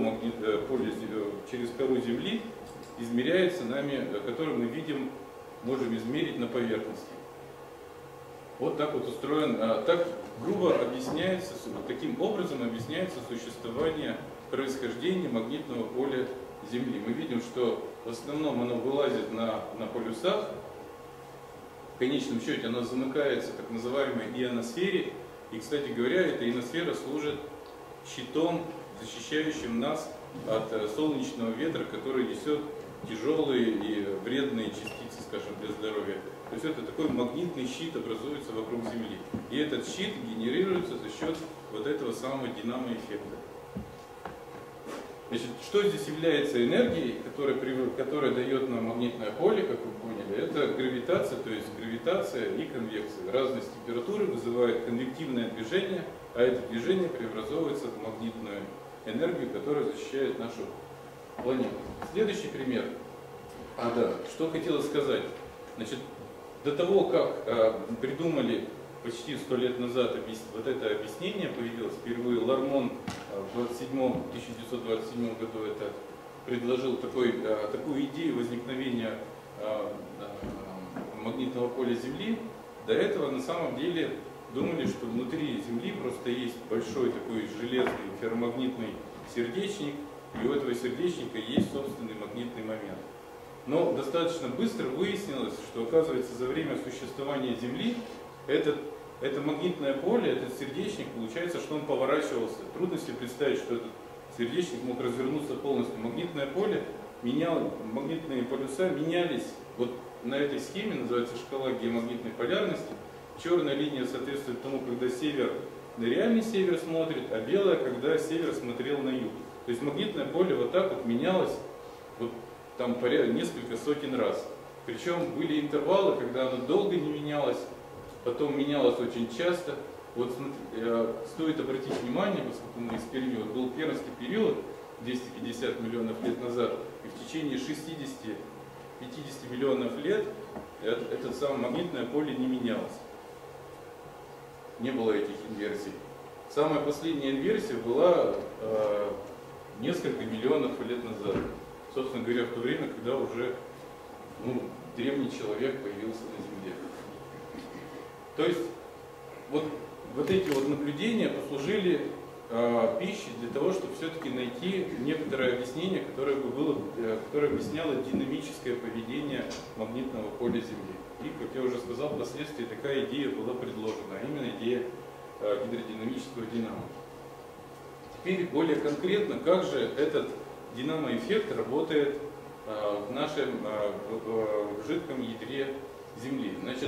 Speaker 5: Земли, измеряется нами, которое мы можем измерить на поверхности. Вот так вот устроен, так грубо объясняется, таким образом объясняется существование, происхождение магнитного поля Земли. Мы видим, что в основном оно вылазит на полюсах. В конечном счете оно замыкается в так называемой ионосфере. И, кстати говоря, эта ионосфера служит щитом, защищающим нас от солнечного ветра, который несет тяжелые и вредные частицы, скажем, для здоровья. То есть это такой магнитный щит образуется вокруг Земли. И этот щит генерируется за счет вот этого самого динамо-эффекта. Значит, что здесь является энергией, которая дает нам магнитное поле, как вы поняли, это гравитация, то есть гравитация и конвекция. Разность температуры вызывает конвективное движение, а это движение преобразовывается в магнитную энергию, которая защищает нашу планету. Следующий пример. Что хотелось сказать. Значит, до того, как придумали почти 100 лет назад вот это объяснение, появилось впервые Лармон в 1927 году это предложил такую идею возникновения магнитного поля Земли. До этого на самом деле думали, что внутри Земли просто есть большой такой железный ферромагнитный сердечник, и у этого сердечника есть собственный магнитный момент. Но достаточно быстро выяснилось, что, оказывается, за время существования Земли это магнитное поле, этот сердечник, получается, что он поворачивался. Трудно себе представить, что этот сердечник мог развернуться полностью. Магнитное поле магнитные полюса менялись. Вот на этой схеме, называется шкала геомагнитной полярности. Черная линия соответствует тому, когда север на реальный север смотрит, а белая, когда север смотрел на юг. То есть магнитное поле вот так вот менялось вот там несколько сотен раз. Причем были интервалы, когда оно долго не менялось, потом менялось очень часто. Вот стоит обратить внимание, поскольку мы из Перми, вот был пермский период 250 миллионов лет назад, и в течение 60-50 миллионов лет это самое магнитное поле не менялось. Не было этих инверсий. Самая последняя инверсия была несколько миллионов лет назад. Собственно говоря, в то время, когда уже древний человек появился на Земле. То есть вот эти вот наблюдения послужили пищей для того, чтобы все-таки найти некоторое объяснение, которое объясняло динамическое поведение магнитного поля Земли. И, как я уже сказал, впоследствии такая идея была предложена, а именно идея гидродинамического динамо. Теперь более конкретно, как же этот динамо-эффект работает в жидком ядре Земли. Значит,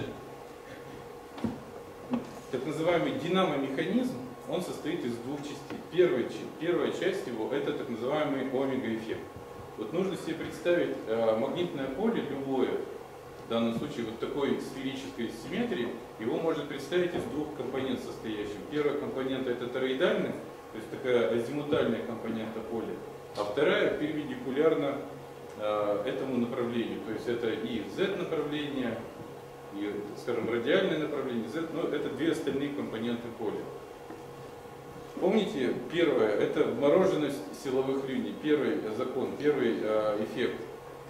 Speaker 5: так называемый динамо-механизм, он состоит из двух частей. Первая часть его – это так называемый омега-эффект. Вот нужно себе представить магнитное поле любое, в данном случае вот такой сферической симметрии, его можно представить из двух компонентов состоящих. Первая компонента – это тороидальная, то есть такая азимутальная компонента поля, а вторая перпендикулярна этому направлению, то есть это и Z-направление, и, скажем, радиальное направление Z, но это две остальные компоненты поля. Помните, первое – это вмороженность силовых линий, первый закон, первый эффект.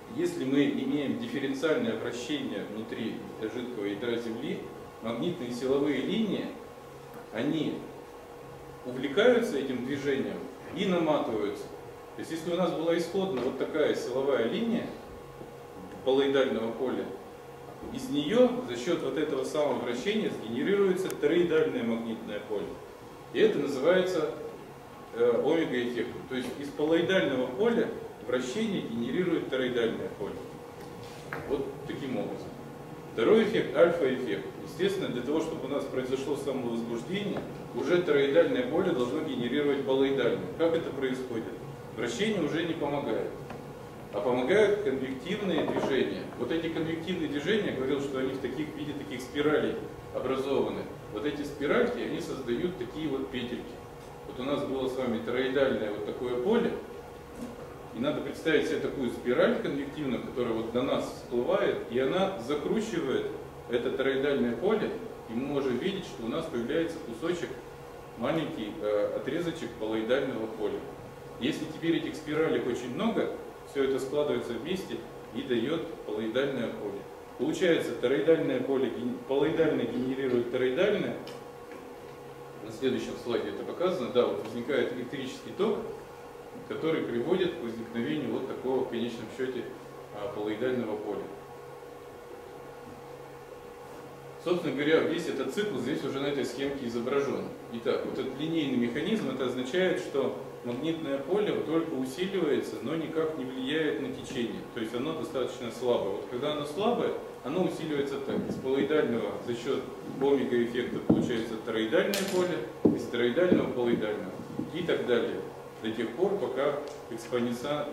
Speaker 5: если мы имеем дифференциальное вращение внутри жидкого ядра Земли, магнитные силовые линии, они увлекаются этим движением и наматываются. То есть если у нас была исходно вот такая силовая линия полоидального поля, из нее за счет вот этого самого вращения сгенерируется тороидальное магнитное поле. И это называется омега-эффектом. То есть из полоидального поля вращение генерирует тороидальное поле. Вот таким образом. Второй эффект – альфа-эффект. Естественно, для того, чтобы у нас произошло самовозбуждение, уже тороидальное поле должно генерировать полоидальное. Как это происходит? Вращение уже не помогает, а помогают конвективные движения. Вот эти конвективные движения, я говорил, что они в виде таких спиралей образованы. Вот эти спиральки, они создают такие вот петельки. Вот у нас было с вами тороидальное вот такое поле, и надо представить себе такую спираль конвективную, которая вот на нас всплывает, и она закручивает это тороидальное поле, и мы можем видеть, что у нас появляется кусочек, маленький отрезочек полоидального поля. Если теперь этих спиралей очень много, все это складывается вместе и дает полоидальное поле. Получается, тороидальное поле, полоидальное генерирует тороидальное. На следующем слайде это показано. Да, вот возникает электрический ток, который приводит к возникновению вот такого в конечном счете полоидального поля. Собственно говоря, весь этот цикл здесь уже на этой схемке изображен. Итак, вот этот линейный механизм, это означает, что магнитное поле только усиливается, но никак не влияет на течение. То есть оно достаточно слабое. Вот когда оно слабое, оно усиливается так. Из полоидального за счет омега-эффекта получается тороидальное поле, из тороидального полоидального и так далее. До тех пор, пока экспоненциально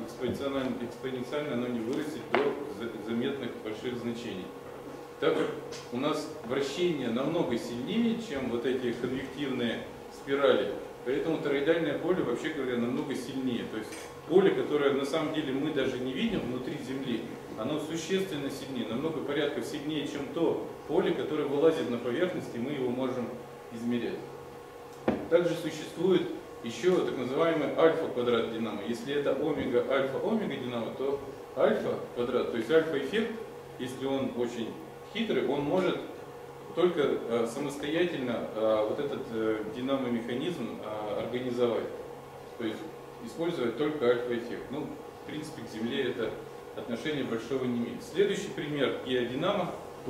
Speaker 5: оно не вырастет до заметных больших значений. Так как у нас вращение намного сильнее, чем вот эти конвективные спирали, поэтому тороидальное поле, вообще говоря, намного сильнее. То есть поле, которое на самом деле мы даже не видим внутри Земли, оно существенно сильнее, намного порядков сильнее, чем то поле, которое вылазит на поверхность, и мы его можем измерять. Также существует еще так называемый альфа-квадрат динамо. Если это альфа-омега динамо, то альфа-квадрат, то есть альфа-эффект, если он очень хитрый, он может только самостоятельно вот этот динамо-механизм организовать. То есть использовать только альфа-эффект. Ну, в принципе, к Земле это отношение большого не имеет. Следующий пример геодинамо,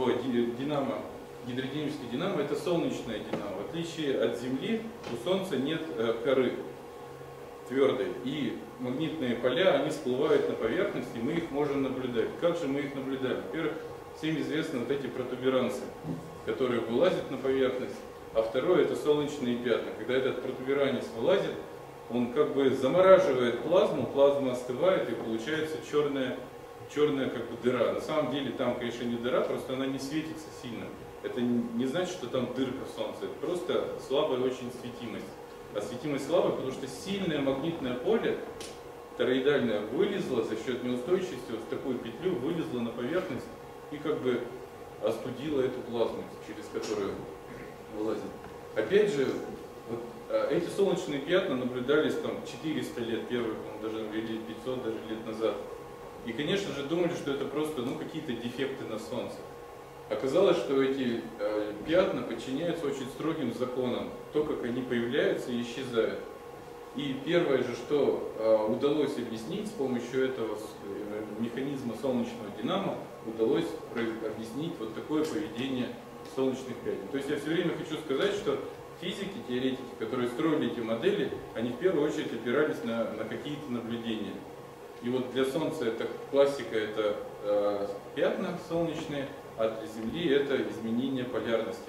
Speaker 5: гидродинамический динамо, это солнечное динамо. В отличие от Земли, у Солнца нет коры твердой, и магнитные поля, они всплывают на поверхность, и мы их можем наблюдать. Как же мы их наблюдаем? Во-первых, всем известны вот эти протуберанцы, которые вылазят на поверхность, а второе — это солнечные пятна. Когда этот протуберанец вылазит, он как бы замораживает плазму, плазма остывает, и получается черная как бы дыра. На самом деле там, конечно, не дыра, просто она не светится сильно. Это не значит, что там дырка в Солнце, это просто слабая очень светимость. А светимость слабая, потому что сильное магнитное поле, тороидальное, вылезло за счет неустойчивости, вот в такую петлю вылезло на поверхность и как бы остудило эту плазму, через которую вылазит. Опять же, вот, эти солнечные пятна наблюдались там 400 лет, первые, даже или 500 даже лет назад. И, конечно же, думали, что это просто какие-то дефекты на Солнце. Оказалось, что эти пятна подчиняются очень строгим законам, то, как они появляются и исчезают. И первое же, что удалось объяснить с помощью этого механизма солнечного динамо, удалось объяснить вот такое поведение солнечных пятен. То есть я все время хочу сказать, что физики, теоретики, которые строили эти модели, они в первую очередь опирались на какие-то наблюдения. И вот для Солнца это классика, это пятна солнечные, а для Земли это изменение полярности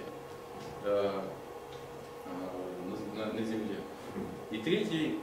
Speaker 5: на Земле. И третий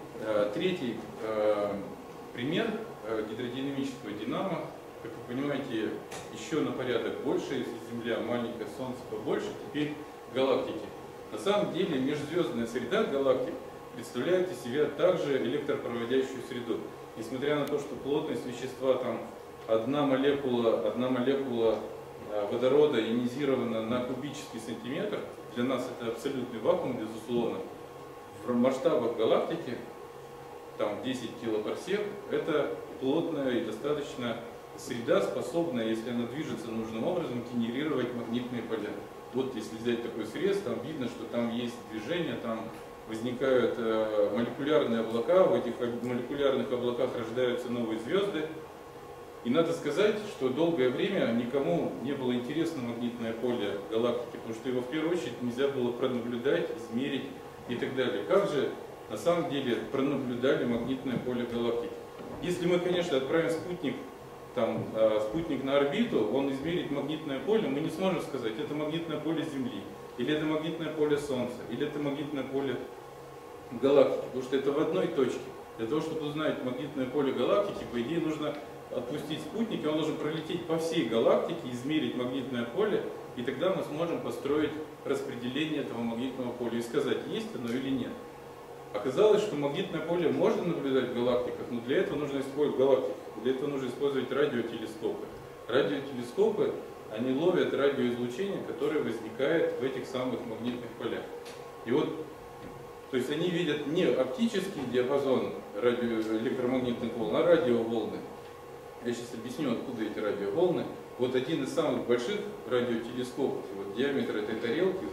Speaker 5: пример гидродинамического динамо, как вы понимаете, еще на порядок больше, если Земля маленькая, Солнце побольше, теперь галактики. На самом деле межзвездная среда галактик представляет из себя также электропроводящую среду. Несмотря на то, что плотность вещества там одна молекула водорода ионизирована на кубический сантиметр, для нас это абсолютный вакуум, безусловно. В масштабах галактики, там 10 килопарсек, это плотная и достаточно среда способна, если она движется нужным образом, генерировать магнитные поля. Вот если взять такой срез, там видно, что там есть движение, там возникают молекулярные облака, в этих молекулярных облаках рождаются новые звезды. И надо сказать, что долгое время никому не было интересно магнитное поле галактики, потому что его в первую очередь нельзя было пронаблюдать, измерить и так далее. Как же на самом деле пронаблюдали магнитное поле галактики? Если мы, конечно, отправим спутник на орбиту, он измерит магнитное поле, мы не сможем сказать, это магнитное поле Земли, или это магнитное поле Солнца, или это магнитное поле галактики, потому что это в одной точке. Для того, чтобы узнать магнитное поле галактики, по идее, нужно отпустить спутник, и он должен пролететь по всей галактике, измерить магнитное поле, и тогда мы сможем построить распределение этого магнитного поля и сказать, есть оно или нет. Оказалось, что магнитное поле можно наблюдать в галактиках, но для этого нужно использовать радиотелескопы. Радиотелескопы, они ловят радиоизлучение, которое возникает в этих самых магнитных полях. И вот, то есть они видят не оптический диапазон электромагнитных волн, а радиоволны. Я сейчас объясню, откуда эти радиоволны. Вот один из самых больших радиотелескопов, вот диаметр этой тарелки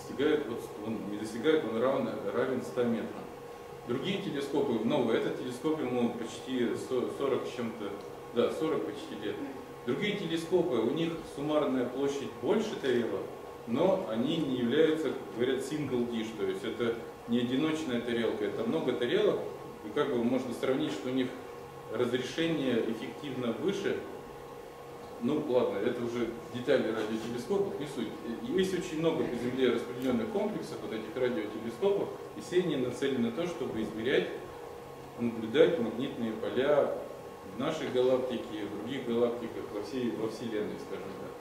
Speaker 5: он равен 100 метрам. Другие телескопы, новые, этот телескоп ему почти 40 с чем-то, да, 40 почти лет. Другие телескопы, у них суммарная площадь больше тарелок, но они не являются, говорят, single dish, то есть это не одиночная тарелка, это много тарелок, и как бы можно сравнить, что у них разрешение эффективно выше. Ну ладно, это уже детали радиотелескопов, не суть. Есть очень много по Земле распределенных комплексов вот этих радиотелескопов, и все они нацелены на то, чтобы измерять, наблюдать магнитные поля в нашей галактике, в других галактиках, во Вселенной, скажем так.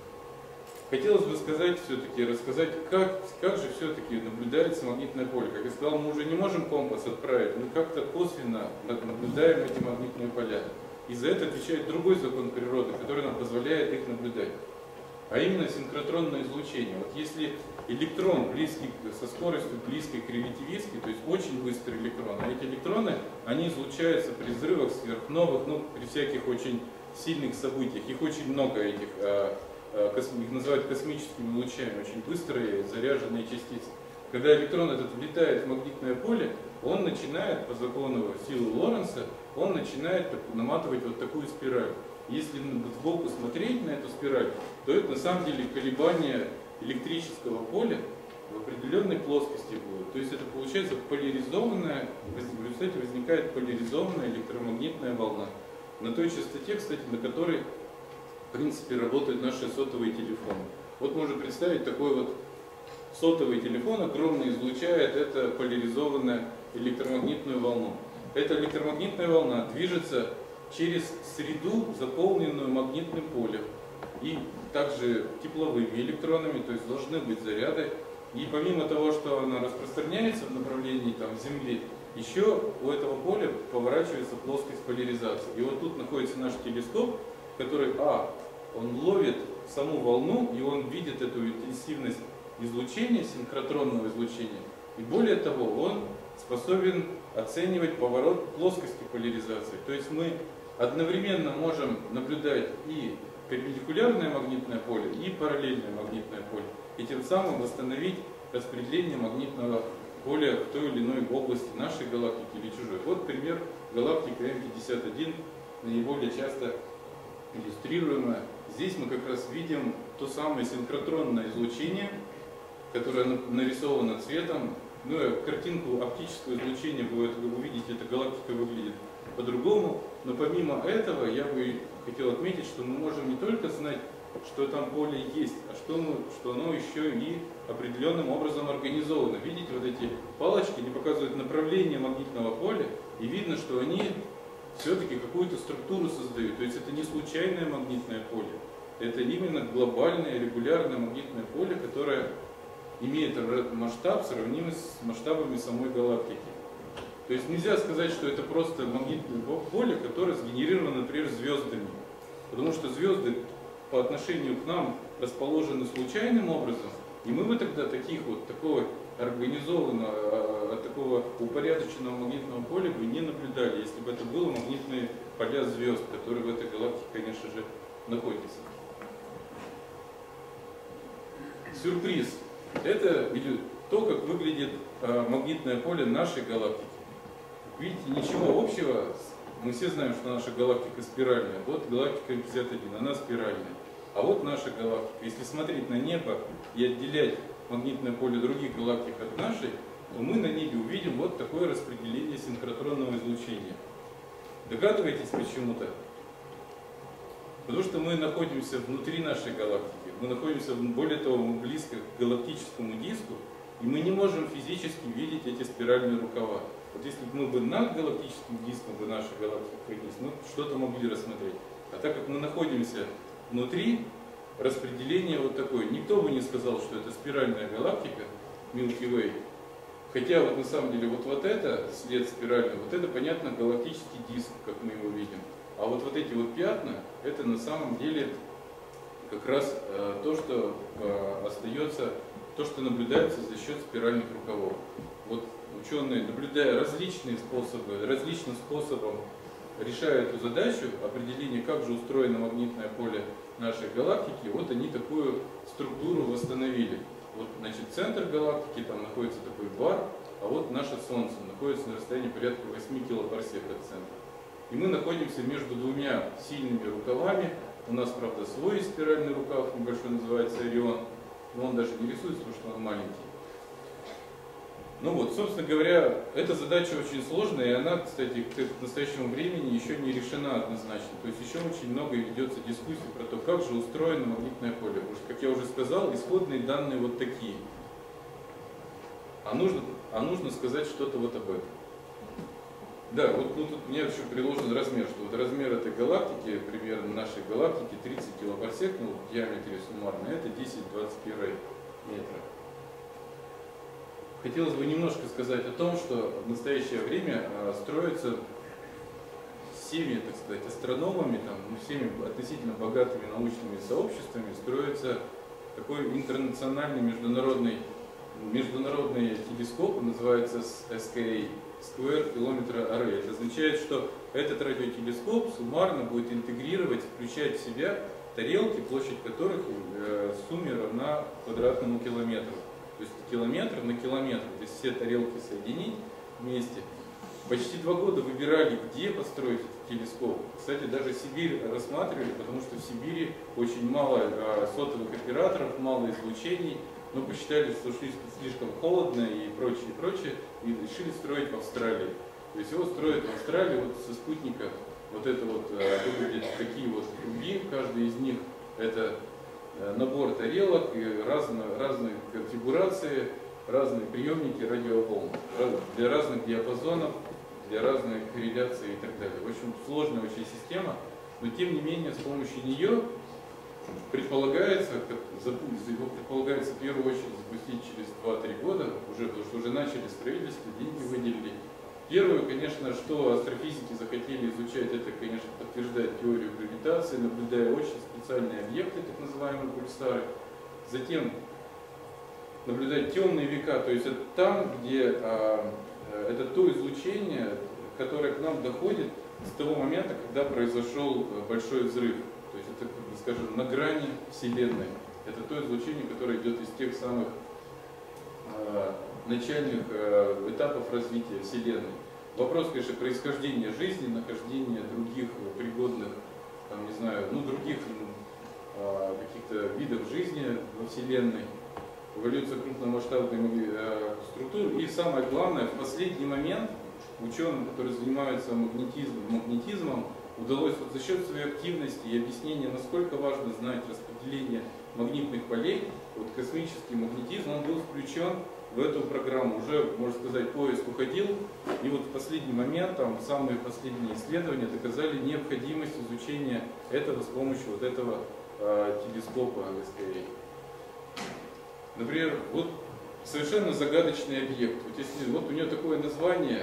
Speaker 5: Хотелось бы рассказать, как же все-таки наблюдается магнитное поле. Как я сказал, мы уже не можем компас отправить, мы как-то косвенно наблюдаем эти магнитные поля. И за это отвечает другой закон природы, который нам позволяет их наблюдать. А именно синхротронное излучение. Вот если электрон со скоростью близкой к релятивистской, то есть очень быстрый электрон, а эти электроны, они излучаются при взрывах сверхновых, при всяких очень сильных событиях. Их очень много, их называют космическими лучами, очень быстрые заряженные частицы. Когда электрон этот влетает в магнитное поле, он начинает, по закону силы Лоренца, он начинает наматывать вот такую спираль. Если сбоку смотреть на эту спираль, то это на самом деле колебания электрического поля в определенной плоскости будут. То есть это получается поляризованная, в результате возникает поляризованная электромагнитная волна. На той частоте, кстати, на которой в принципе работают наши сотовые телефоны. Вот можно представить такой вот сотовый телефон огромно излучает эту поляризованную электромагнитную волну. Эта электромагнитная волна движется через среду, заполненную магнитным полем, и также тепловыми электронами, то есть должны быть заряды. И помимо того, что она распространяется в направлении Земли, еще у этого поля поворачивается плоскость поляризации. И вот тут находится наш телескоп, который, он ловит саму волну, и он видит эту интенсивность излучения, синхротронного излучения. И более того, он способен оценивать поворот плоскости поляризации. То есть мы одновременно можем наблюдать и перпендикулярное магнитное поле, и параллельное магнитное поле. И тем самым восстановить распределение магнитного поля в той или иной области нашей галактики или чужой. Вот пример галактика М51, наиболее часто иллюстрируемая. Здесь мы как раз видим то самое синхротронное излучение, которое нарисовано цветом. Картинку оптического излучения вы увидите, эта галактика выглядит по-другому. Но помимо этого, я бы хотел отметить, что мы можем не только знать, что там поле есть, а что оно еще и определенным образом организовано. Видите, вот эти палочки, они показывают направление магнитного поля, и видно, что они все-таки какую-то структуру создают. То есть это не случайное магнитное поле, это именно глобальное, регулярное магнитное поле, которое имеет масштаб, сравнимый с масштабами самой галактики. То есть нельзя сказать, что это просто магнитное поле, которое сгенерировано, например, звездами. Потому что звезды по отношению к нам расположены случайным образом, и мы бы тогда такого организованного, такого упорядоченного магнитного поля бы не наблюдали, если бы это было магнитные поля звезд, которые в этой галактике, конечно же, находятся. Сюрприз. Это то, как выглядит магнитное поле нашей галактики. Видите, ничего общего. Мы все знаем, что наша галактика спиральная. Вот галактика 51, она спиральная. А вот наша галактика. Если смотреть на небо и отделять магнитное поле других галактик от нашей, то мы на небе увидим вот такое распределение синхротронного излучения. Догадываетесь почему-то? Потому что мы находимся внутри нашей галактики. Мы находимся, более того, мы близко к галактическому диску, и мы не можем физически видеть эти спиральные рукава. Вот если бы мы над галактическим диском нашей галактики находились, мы что-то могли рассмотреть. А так как мы находимся внутри, распределение вот такое. Никто бы не сказал, что это спиральная галактика Milky Way. Хотя вот на самом деле вот это, след спиральный, вот это, понятно, галактический диск, как мы его видим. А вот эти вот пятна, это на самом деле как раз то, что остается, то, что наблюдается за счет спиральных рукавов. Вот ученые, наблюдая различным способом решая эту задачу, определения, как же устроено магнитное поле нашей галактики, вот они такую структуру восстановили. Вот, значит, центр галактики, там находится такой бар, а вот наше Солнце находится на расстоянии порядка 8 килопарсек от центра. И мы находимся между двумя сильными рукавами. У нас, правда, свой спиральный рукав небольшой, называется Орион, но он даже не рисуется, потому что он маленький. Ну вот, собственно говоря, эта задача очень сложная, и она, кстати, к настоящему времени еще не решена однозначно. То есть еще очень много ведется дискуссий про то, как же устроено магнитное поле. Потому что, как я уже сказал, исходные данные вот такие. А нужно сказать что-то вот об этом. Да, вот тут у меня еще приложен размер, что вот размер этой галактики, примерно нашей галактики, 30 килопарсек, ну, в диаметре суммарно, это 10-21 метра. Хотелось бы немножко сказать о том, что в настоящее время строится всеми, так сказать, астрономами, всеми относительно богатыми научными сообществами, строится такой интернациональный международный телескоп, называется SKA, Square Kilometer Array. Это означает, что этот радиотелескоп суммарно будет интегрировать, включать в себя тарелки, площадь которых в сумме равна квадратному километру. То есть километр на километр, то есть все тарелки соединить вместе. Почти 2 года выбирали, где построить этот телескоп. Кстати, даже Сибирь рассматривали, потому что в Сибири очень мало сотовых операторов, мало излучений, но посчитали, что слишком холодно и прочее, и решили строить в Австралии. То есть его строят в Австралии вот со спутника. Вот это вот выглядит такие вот круги, каждый из них это набор тарелок и разные конфигурации, разные приемники радиоволн для разных диапазонов, для разных корреляций и так далее. В общем, сложная очень система, но тем не менее с помощью нее предполагается в первую очередь запустить через 2-3 года, потому что уже начали строительство, деньги выделили. Первое, конечно, что астрофизики захотели изучать, это, конечно, подтверждать теорию гравитации, наблюдая очень специальные объекты, так называемые пульсары. Затем наблюдать темные века, то есть это там, где это то излучение, которое к нам доходит с того момента, когда произошел большой взрыв. То есть это, скажем, на грани Вселенной. Это то излучение, которое идет из тех самых начальных этапов развития Вселенной. Вопрос, конечно, происхождения жизни, нахождения других пригодных, других каких-то видов жизни во Вселенной, эволюция крупномасштабной структуры. И самое главное, в последний момент ученым, которые занимаются магнетизмом, удалось за счет своей активности и объяснения, насколько важно знать распределение магнитных полей, вот космический магнетизм, он был включен в эту программу. Уже, можно сказать, поиск уходил, и вот в последний момент, самые последние исследования доказали необходимость изучения этого с помощью вот этого телескопа SKA. Например, вот совершенно загадочный объект. Вот если вот у него такое название,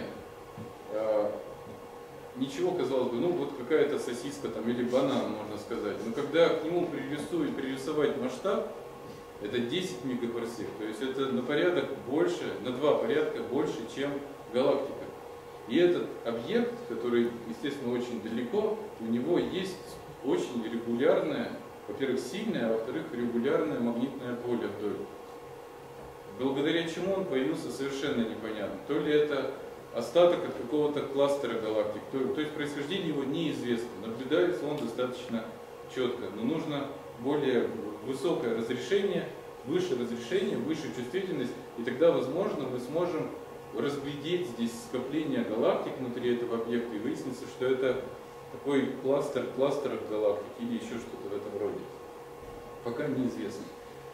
Speaker 5: ничего, казалось бы, вот какая-то сосиска или банан, можно сказать. Но когда к нему пририсовать масштаб, Это 10 мегапарсек, то есть это на порядок больше, на 2 порядка больше, чем галактика. И этот объект, который, естественно, очень далеко, у него есть очень регулярное, во-первых, сильное, а во-вторых, регулярное магнитное поле вдоль. Благодаря чему он появился, совершенно непонятно. То ли это остаток от какого-то кластера галактик, то есть происхождение его неизвестно. Наблюдается он достаточно четко, но нужно более высокое разрешение, выше чувствительность, и тогда, возможно, мы сможем разглядеть здесь скопление галактик внутри этого объекта и выяснится, что это такой кластер кластеров галактик или еще что-то в этом роде. Пока неизвестно.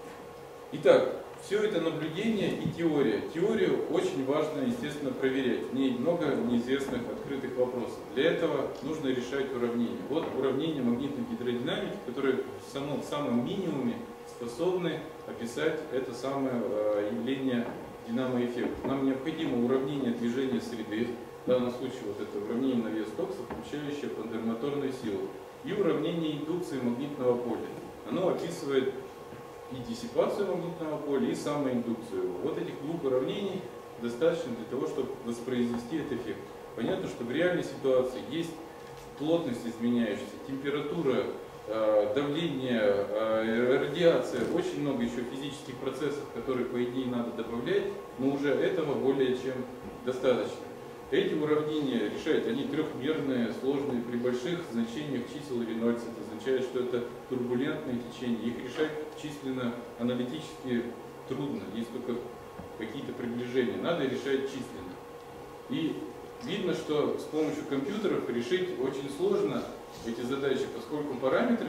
Speaker 5: Итак, все это наблюдение и теория. Теорию очень важно, естественно, проверять. В ней много неизвестных открытых вопросов. Для этого нужно решать уравнения. Вот уравнения магнитной гидродинамики, которые в самом минимуме способны описать это самое явление динамоэффекта. Нам необходимо уравнение движения среды, в данном случае вот это уравнение на вес Стокса, включающее пандермоторную силу, и уравнение индукции магнитного поля. Оно описывает и диссипацию магнитного поля, и самоиндукцию. Вот этих двух уравнений достаточно для того, чтобы воспроизвести этот эффект. Понятно, что в реальной ситуации есть плотность изменяющаяся, температура, давление, радиация, очень много еще физических процессов, которые, по идее, надо добавлять, но уже этого более чем достаточно. Эти уравнения решать, они трехмерные, сложные, при больших значениях чисел Рейнольдса. Это означает, что это турбулентные течения. Их решать численно-аналитически трудно, есть только какие-то приближения. Надо решать численно. И видно, что с помощью компьютеров решить очень сложно эти задачи, поскольку параметры,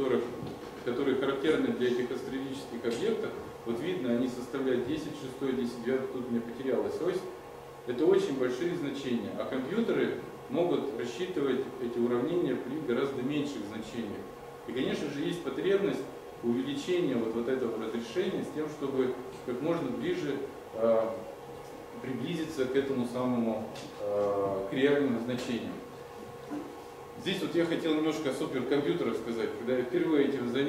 Speaker 5: которые характерны для этих астрономических объектов, вот видно, они составляют 10 шестой, 10 девятых, тут у меня потерялась ось. Это очень большие значения, а компьютеры могут рассчитывать эти уравнения при гораздо меньших значениях. И, конечно же, есть потребность увеличения вот этого разрешения с тем, чтобы как можно ближе приблизиться к этому самому, к реальным значениям. Здесь вот я хотел немножко о суперкомпьютерах сказать. Когда я впервые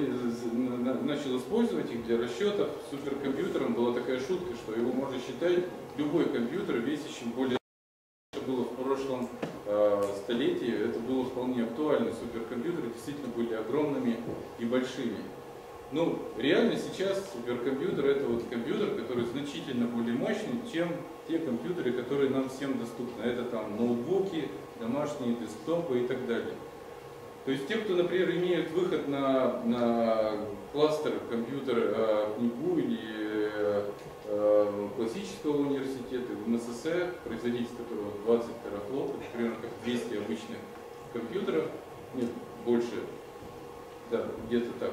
Speaker 5: начал использовать их для расчетов, суперкомпьютером была такая шутка, что его можно считать любой компьютер, весящим более... Это было в прошлом столетии, это было вполне актуально. Суперкомпьютеры действительно были огромными и большими. Ну, реально сейчас суперкомпьютер — это вот компьютер, который значительно более мощный, чем те компьютеры, которые нам всем доступны. Это там ноутбуки, домашние десктопы и так далее. То есть те, кто, например, имеют выход на кластер компьютера КНИГУ или классического университета, в МСС, производительность которого 20 терафлопов, примерно как 200 обычных компьютеров, нет, больше, да, где-то так.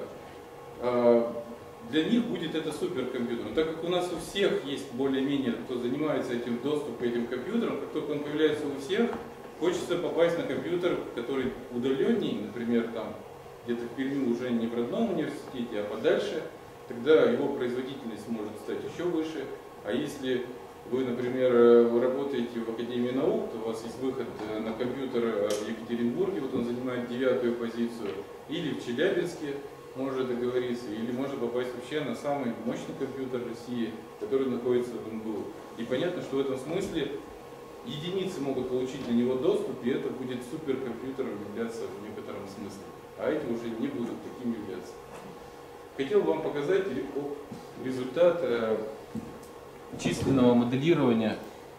Speaker 5: Для них будет это суперкомпьютер. Но так как у нас у всех есть более-менее, кто занимается этим, доступ к этим компьютерам, как только он появляется у всех, хочется попасть на компьютер, который удаленней, например, там где-то в Перми уже не в родном университете, а подальше, тогда его производительность может стать еще выше. А если вы, например, работаете в Академии наук, то у вас есть выход на компьютер в Екатеринбурге, вот он занимает 9-ю позицию, или в Челябинске можно договориться, или можно попасть вообще на самый мощный компьютер России, который находится в МГУ. И понятно, что в этом смысле единицы могут получить на него доступ, и это будет суперкомпьютером являться в некотором смысле. А эти уже не будут таким являться. Хотел вам показать результат численного моделирования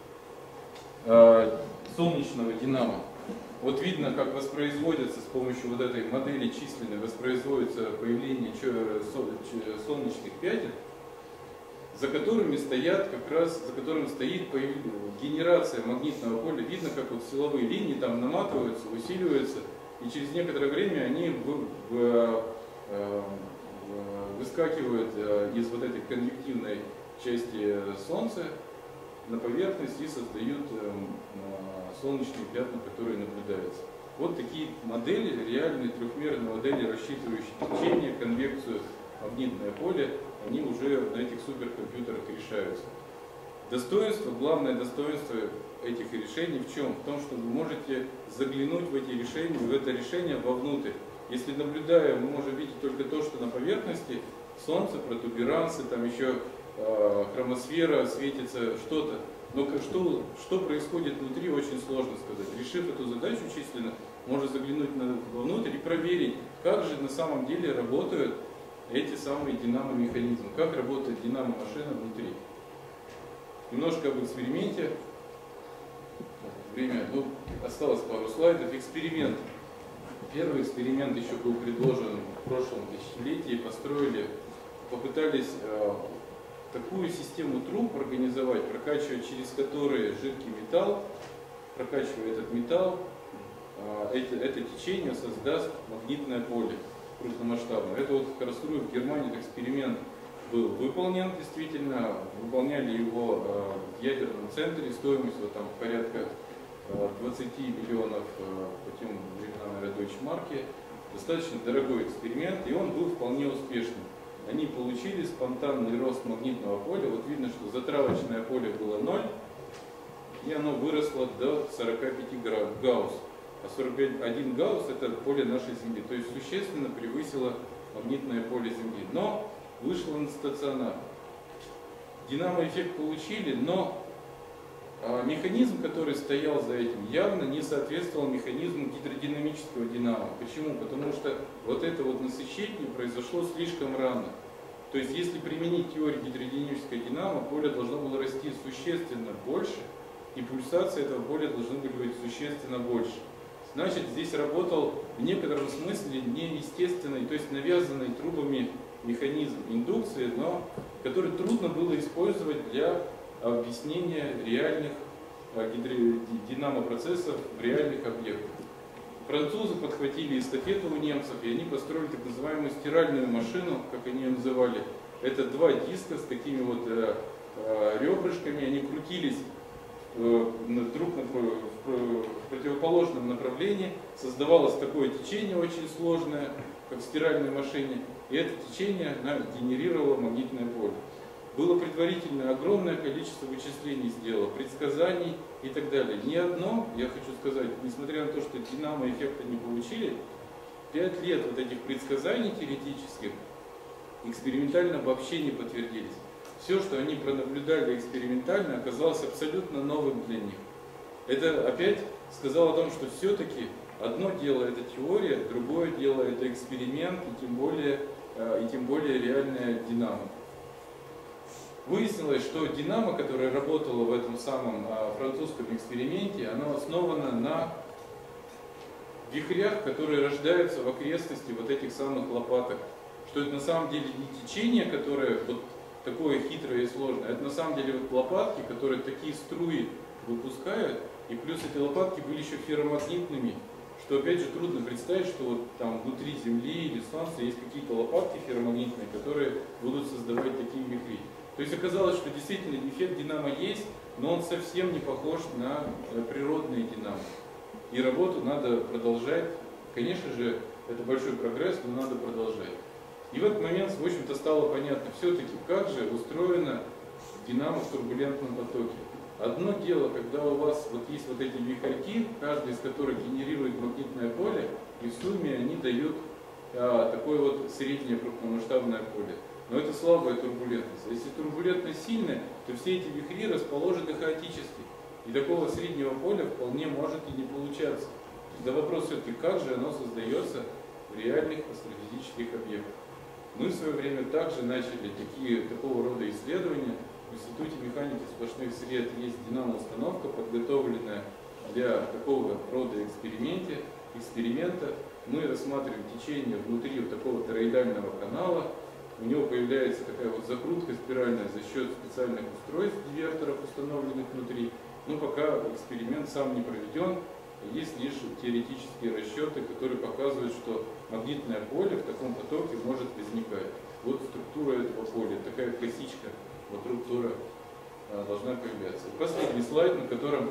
Speaker 5: солнечного динамо. Вот видно, как воспроизводится с помощью вот этой модели численной, воспроизводится появление солнечных пятен, за которыми стоят как раз, за которым стоит генерация магнитного поля. Видно, как вот силовые линии там наматываются, усиливаются, и через некоторое время они выскакивают из вот этой конвективной части Солнца на поверхность и создают солнечные пятна, которые наблюдаются. Вот такие модели, реальные трехмерные модели, рассчитывающие течение, конвекцию, магнитное поле, они уже на этих суперкомпьютерах решаются. Достоинство, главное достоинство этих решений в чем? В том, что вы можете заглянуть в эти решения, в это решение вовнутрь. Если наблюдая, мы можем видеть только то, что на поверхности солнце, протуберанцы, там еще хромосфера светится, что-то. Но что происходит внутри, очень сложно сказать. Решив эту задачу численно, можно заглянуть вовнутрь и проверить, как же на самом деле работают эти самые динамомеханизмы, как работает динамо-машина внутри. Немножко об эксперименте. Время, осталось пару слайдов. Эксперимент. Первый эксперимент еще был предложен в прошлом тысячелетии. Попытались такую систему труб организовать, прокачивать через которые жидкий металл, прокачивая этот металл, это течение создаст магнитное поле крупномасштабное. Это вот как раз в Германии этот эксперимент был выполнен действительно, выполняли его в ядерном центре, стоимость вот там порядка 20 миллионов по тем временам, наверное, Deutsche Mark. Достаточно дорогой эксперимент, и он был вполне успешным. Они получили спонтанный рост магнитного поля. Вот видно, что затравочное поле было 0, и оно выросло до 45 гаусс. А 41 гаусс это поле нашей Земли. То есть существенно превысило магнитное поле Земли. Но вышло на стационар. Динамо-эффект получили, но механизм, который стоял за этим, явно не соответствовал механизму гидродинамического динамо. Почему? Потому что вот это вот насыщение произошло слишком рано. То есть если применить теорию гидродинамического динамо, поле должно было расти существенно больше, и пульсации этого поля должны были быть существенно больше. Значит, здесь работал в некотором смысле неестественный, то есть навязанный трубами механизм индукции, но который трудно было использовать для объяснения реальных динамо-процессов в реальных объектах. Французы подхватили эстафету у немцев, и они построили так называемую стиральную машину, как они ее называли. Это два диска с такими вот ребрышками, они крутились друг в противоположном направлении, создавалось такое течение очень сложное, как в стиральной машине, и это течение генерировало магнитное поле. Было предварительно огромное количество вычислений сделано, предсказаний и так далее. Ни одно, я хочу сказать, несмотря на то, что динамо-эффекта не получили, 5 лет вот этих предсказаний теоретических экспериментально вообще не подтвердились. Все, что они пронаблюдали экспериментально, оказалось абсолютно новым для них. Это опять сказало о том, что все-таки одно дело это теория, другое дело это эксперимент и тем более реальная динамо. Выяснилось, что динамо, которая работала в этом самом французском эксперименте, она основана на вихрях, которые рождаются в окрестности вот этих самых лопаток. Что это на самом деле не течение, которое вот такое хитрое и сложное, это на самом деле вот лопатки, которые такие струи выпускают, и плюс эти лопатки были еще ферромагнитными, что опять же трудно представить, что вот там внутри Земли или Солнца есть какие-то лопатки ферромагнитные, которые будут создавать такие вихри. То есть оказалось, что действительно эффект динамо есть, но он совсем не похож на природные динамо. И работу надо продолжать. Конечно же, это большой прогресс, но надо продолжать. И в этот момент, в общем-то, стало понятно все-таки, как же устроена динамо в турбулентном потоке. Одно дело, когда у вас вот есть вот эти вихорьки, каждый из которых генерирует магнитное поле, и в сумме они дают такое вот среднее крупномасштабное поле. Но это слабая турбулентность. Если турбулентность сильная, то все эти вихри расположены хаотически. И такого среднего поля вполне может и не получаться. Тогда вопрос все-таки, как же оно создается в реальных астрофизических объектах. Мы в свое время также начали такого рода исследования. В Институте механики сплошных сред есть динамо-установка, подготовленная для такого рода эксперимента. Мы рассматриваем течение внутри вот такого тороидального канала. У него появляется такая вот закрутка спиральная за счет специальных устройств, диверторов, установленных внутри. Но пока эксперимент сам не проведен, есть лишь теоретические расчеты, которые показывают, что магнитное поле в таком потоке может возникать. Вот структура этого поля, такая косичка вокруг которой должна появляться. И последний слайд, на котором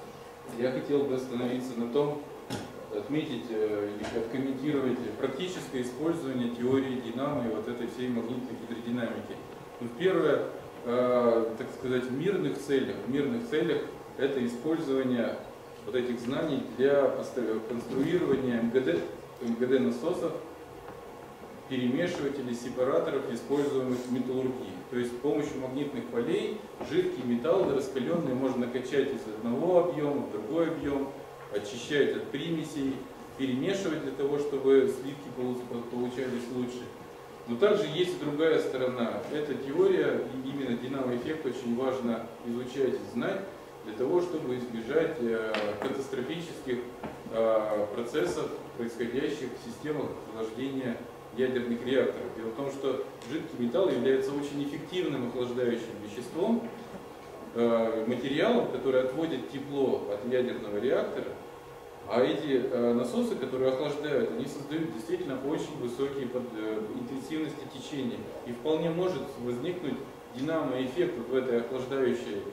Speaker 5: я хотел бы остановиться на том, отметить или откомментировать практическое использование теории динамо и вот этой всей магнитной гидродинамики. Первое, так сказать, в мирных целях это использование вот этих знаний для конструирования МГД насосов перемешивателей, сепараторов, используемых в металлургии. То есть с помощью магнитных полей жидкий металл раскаленный можно качать из одного объема в другой объем, очищать от примесей, перемешивать для того, чтобы слитки получались лучше. Но также есть и другая сторона. Эта теория, и именно динамоэффект очень важно изучать и знать, для того, чтобы избежать катастрофических процессов, происходящих в системах охлаждения ядерных реакторов. Дело в том, что жидкий металл является очень эффективным охлаждающим веществом, материалом, который отводит тепло от ядерного реактора, а эти насосы, которые охлаждают, они создают действительно очень высокие интенсивности течения. И вполне может возникнуть динамоэффект в этой охлаждающей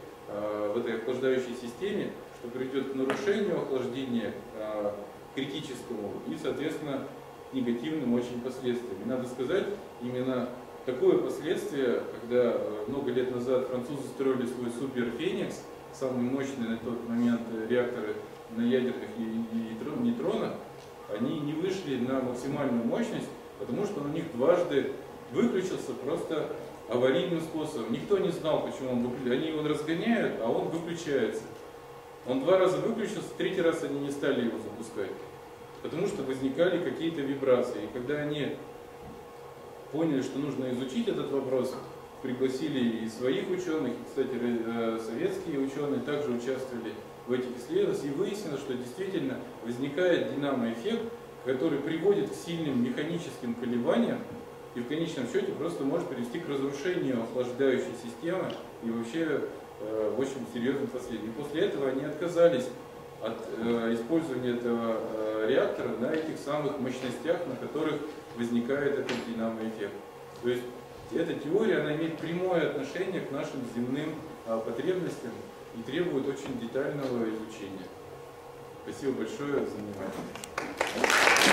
Speaker 5: системе, что приведет к нарушению охлаждения критическому и, соответственно, негативным очень последствиям. И надо сказать, именно такое последствие, когда много лет назад французы строили свой супер Феникс, самый мощный на тот момент реакторы на ядерных нейтронах, они не вышли на максимальную мощность, потому что он у них дважды выключился просто аварийным способом. Никто не знал, почему он выключается. Они его разгоняют, а он выключается. Он 2 раза выключился, 3-й раз они не стали его запускать, потому что возникали какие-то вибрации. И когда они поняли, что нужно изучить этот вопрос, пригласили и своих ученых, и, кстати, советские ученые также участвовали в этих исследованиях, и выяснилось, что действительно возникает динамоэффект, который приводит к сильным механическим колебаниям и в конечном счете просто может привести к разрушению охлаждающей системы и вообще очень серьезным последствиям. И после этого они отказались от использования этого реактора на этих самых мощностях, на которых возникает этот динамоэффект. То есть эта теория, она имеет прямое отношение к нашим земным потребностям и требует очень детального изучения. Спасибо большое за внимание.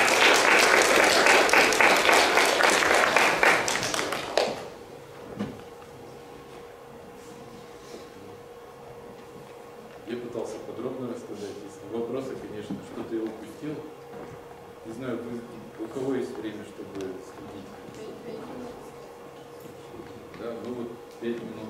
Speaker 5: Я пытался подробно рассказать. Если вопросы, конечно, что-то я упустил. Не знаю, у кого есть время, чтобы следить? Да, ну вот 5 минут.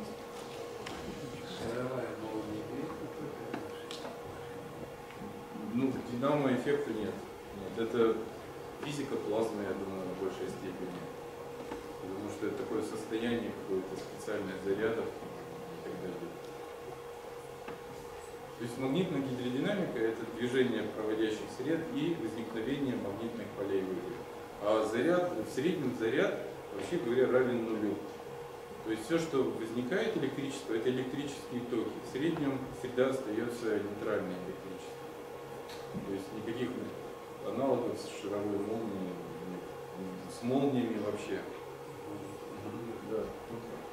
Speaker 5: Ну, динамоэффекта нет. Это физика плазмы, я думаю, в большей степени. Потому что это такое состояние какое-то специальных зарядов и так далее. То есть магнитная гидродинамика — это движение проводящих сред и возникновение магнитных полей в их. А заряд, в среднем заряд, вообще говоря, равен нулю. То есть все, что возникает электричество, это электрические токи. В среднем среда остается нейтральной электрической. То есть никаких аналогов с шаровой молнией, с молниями вообще. Да.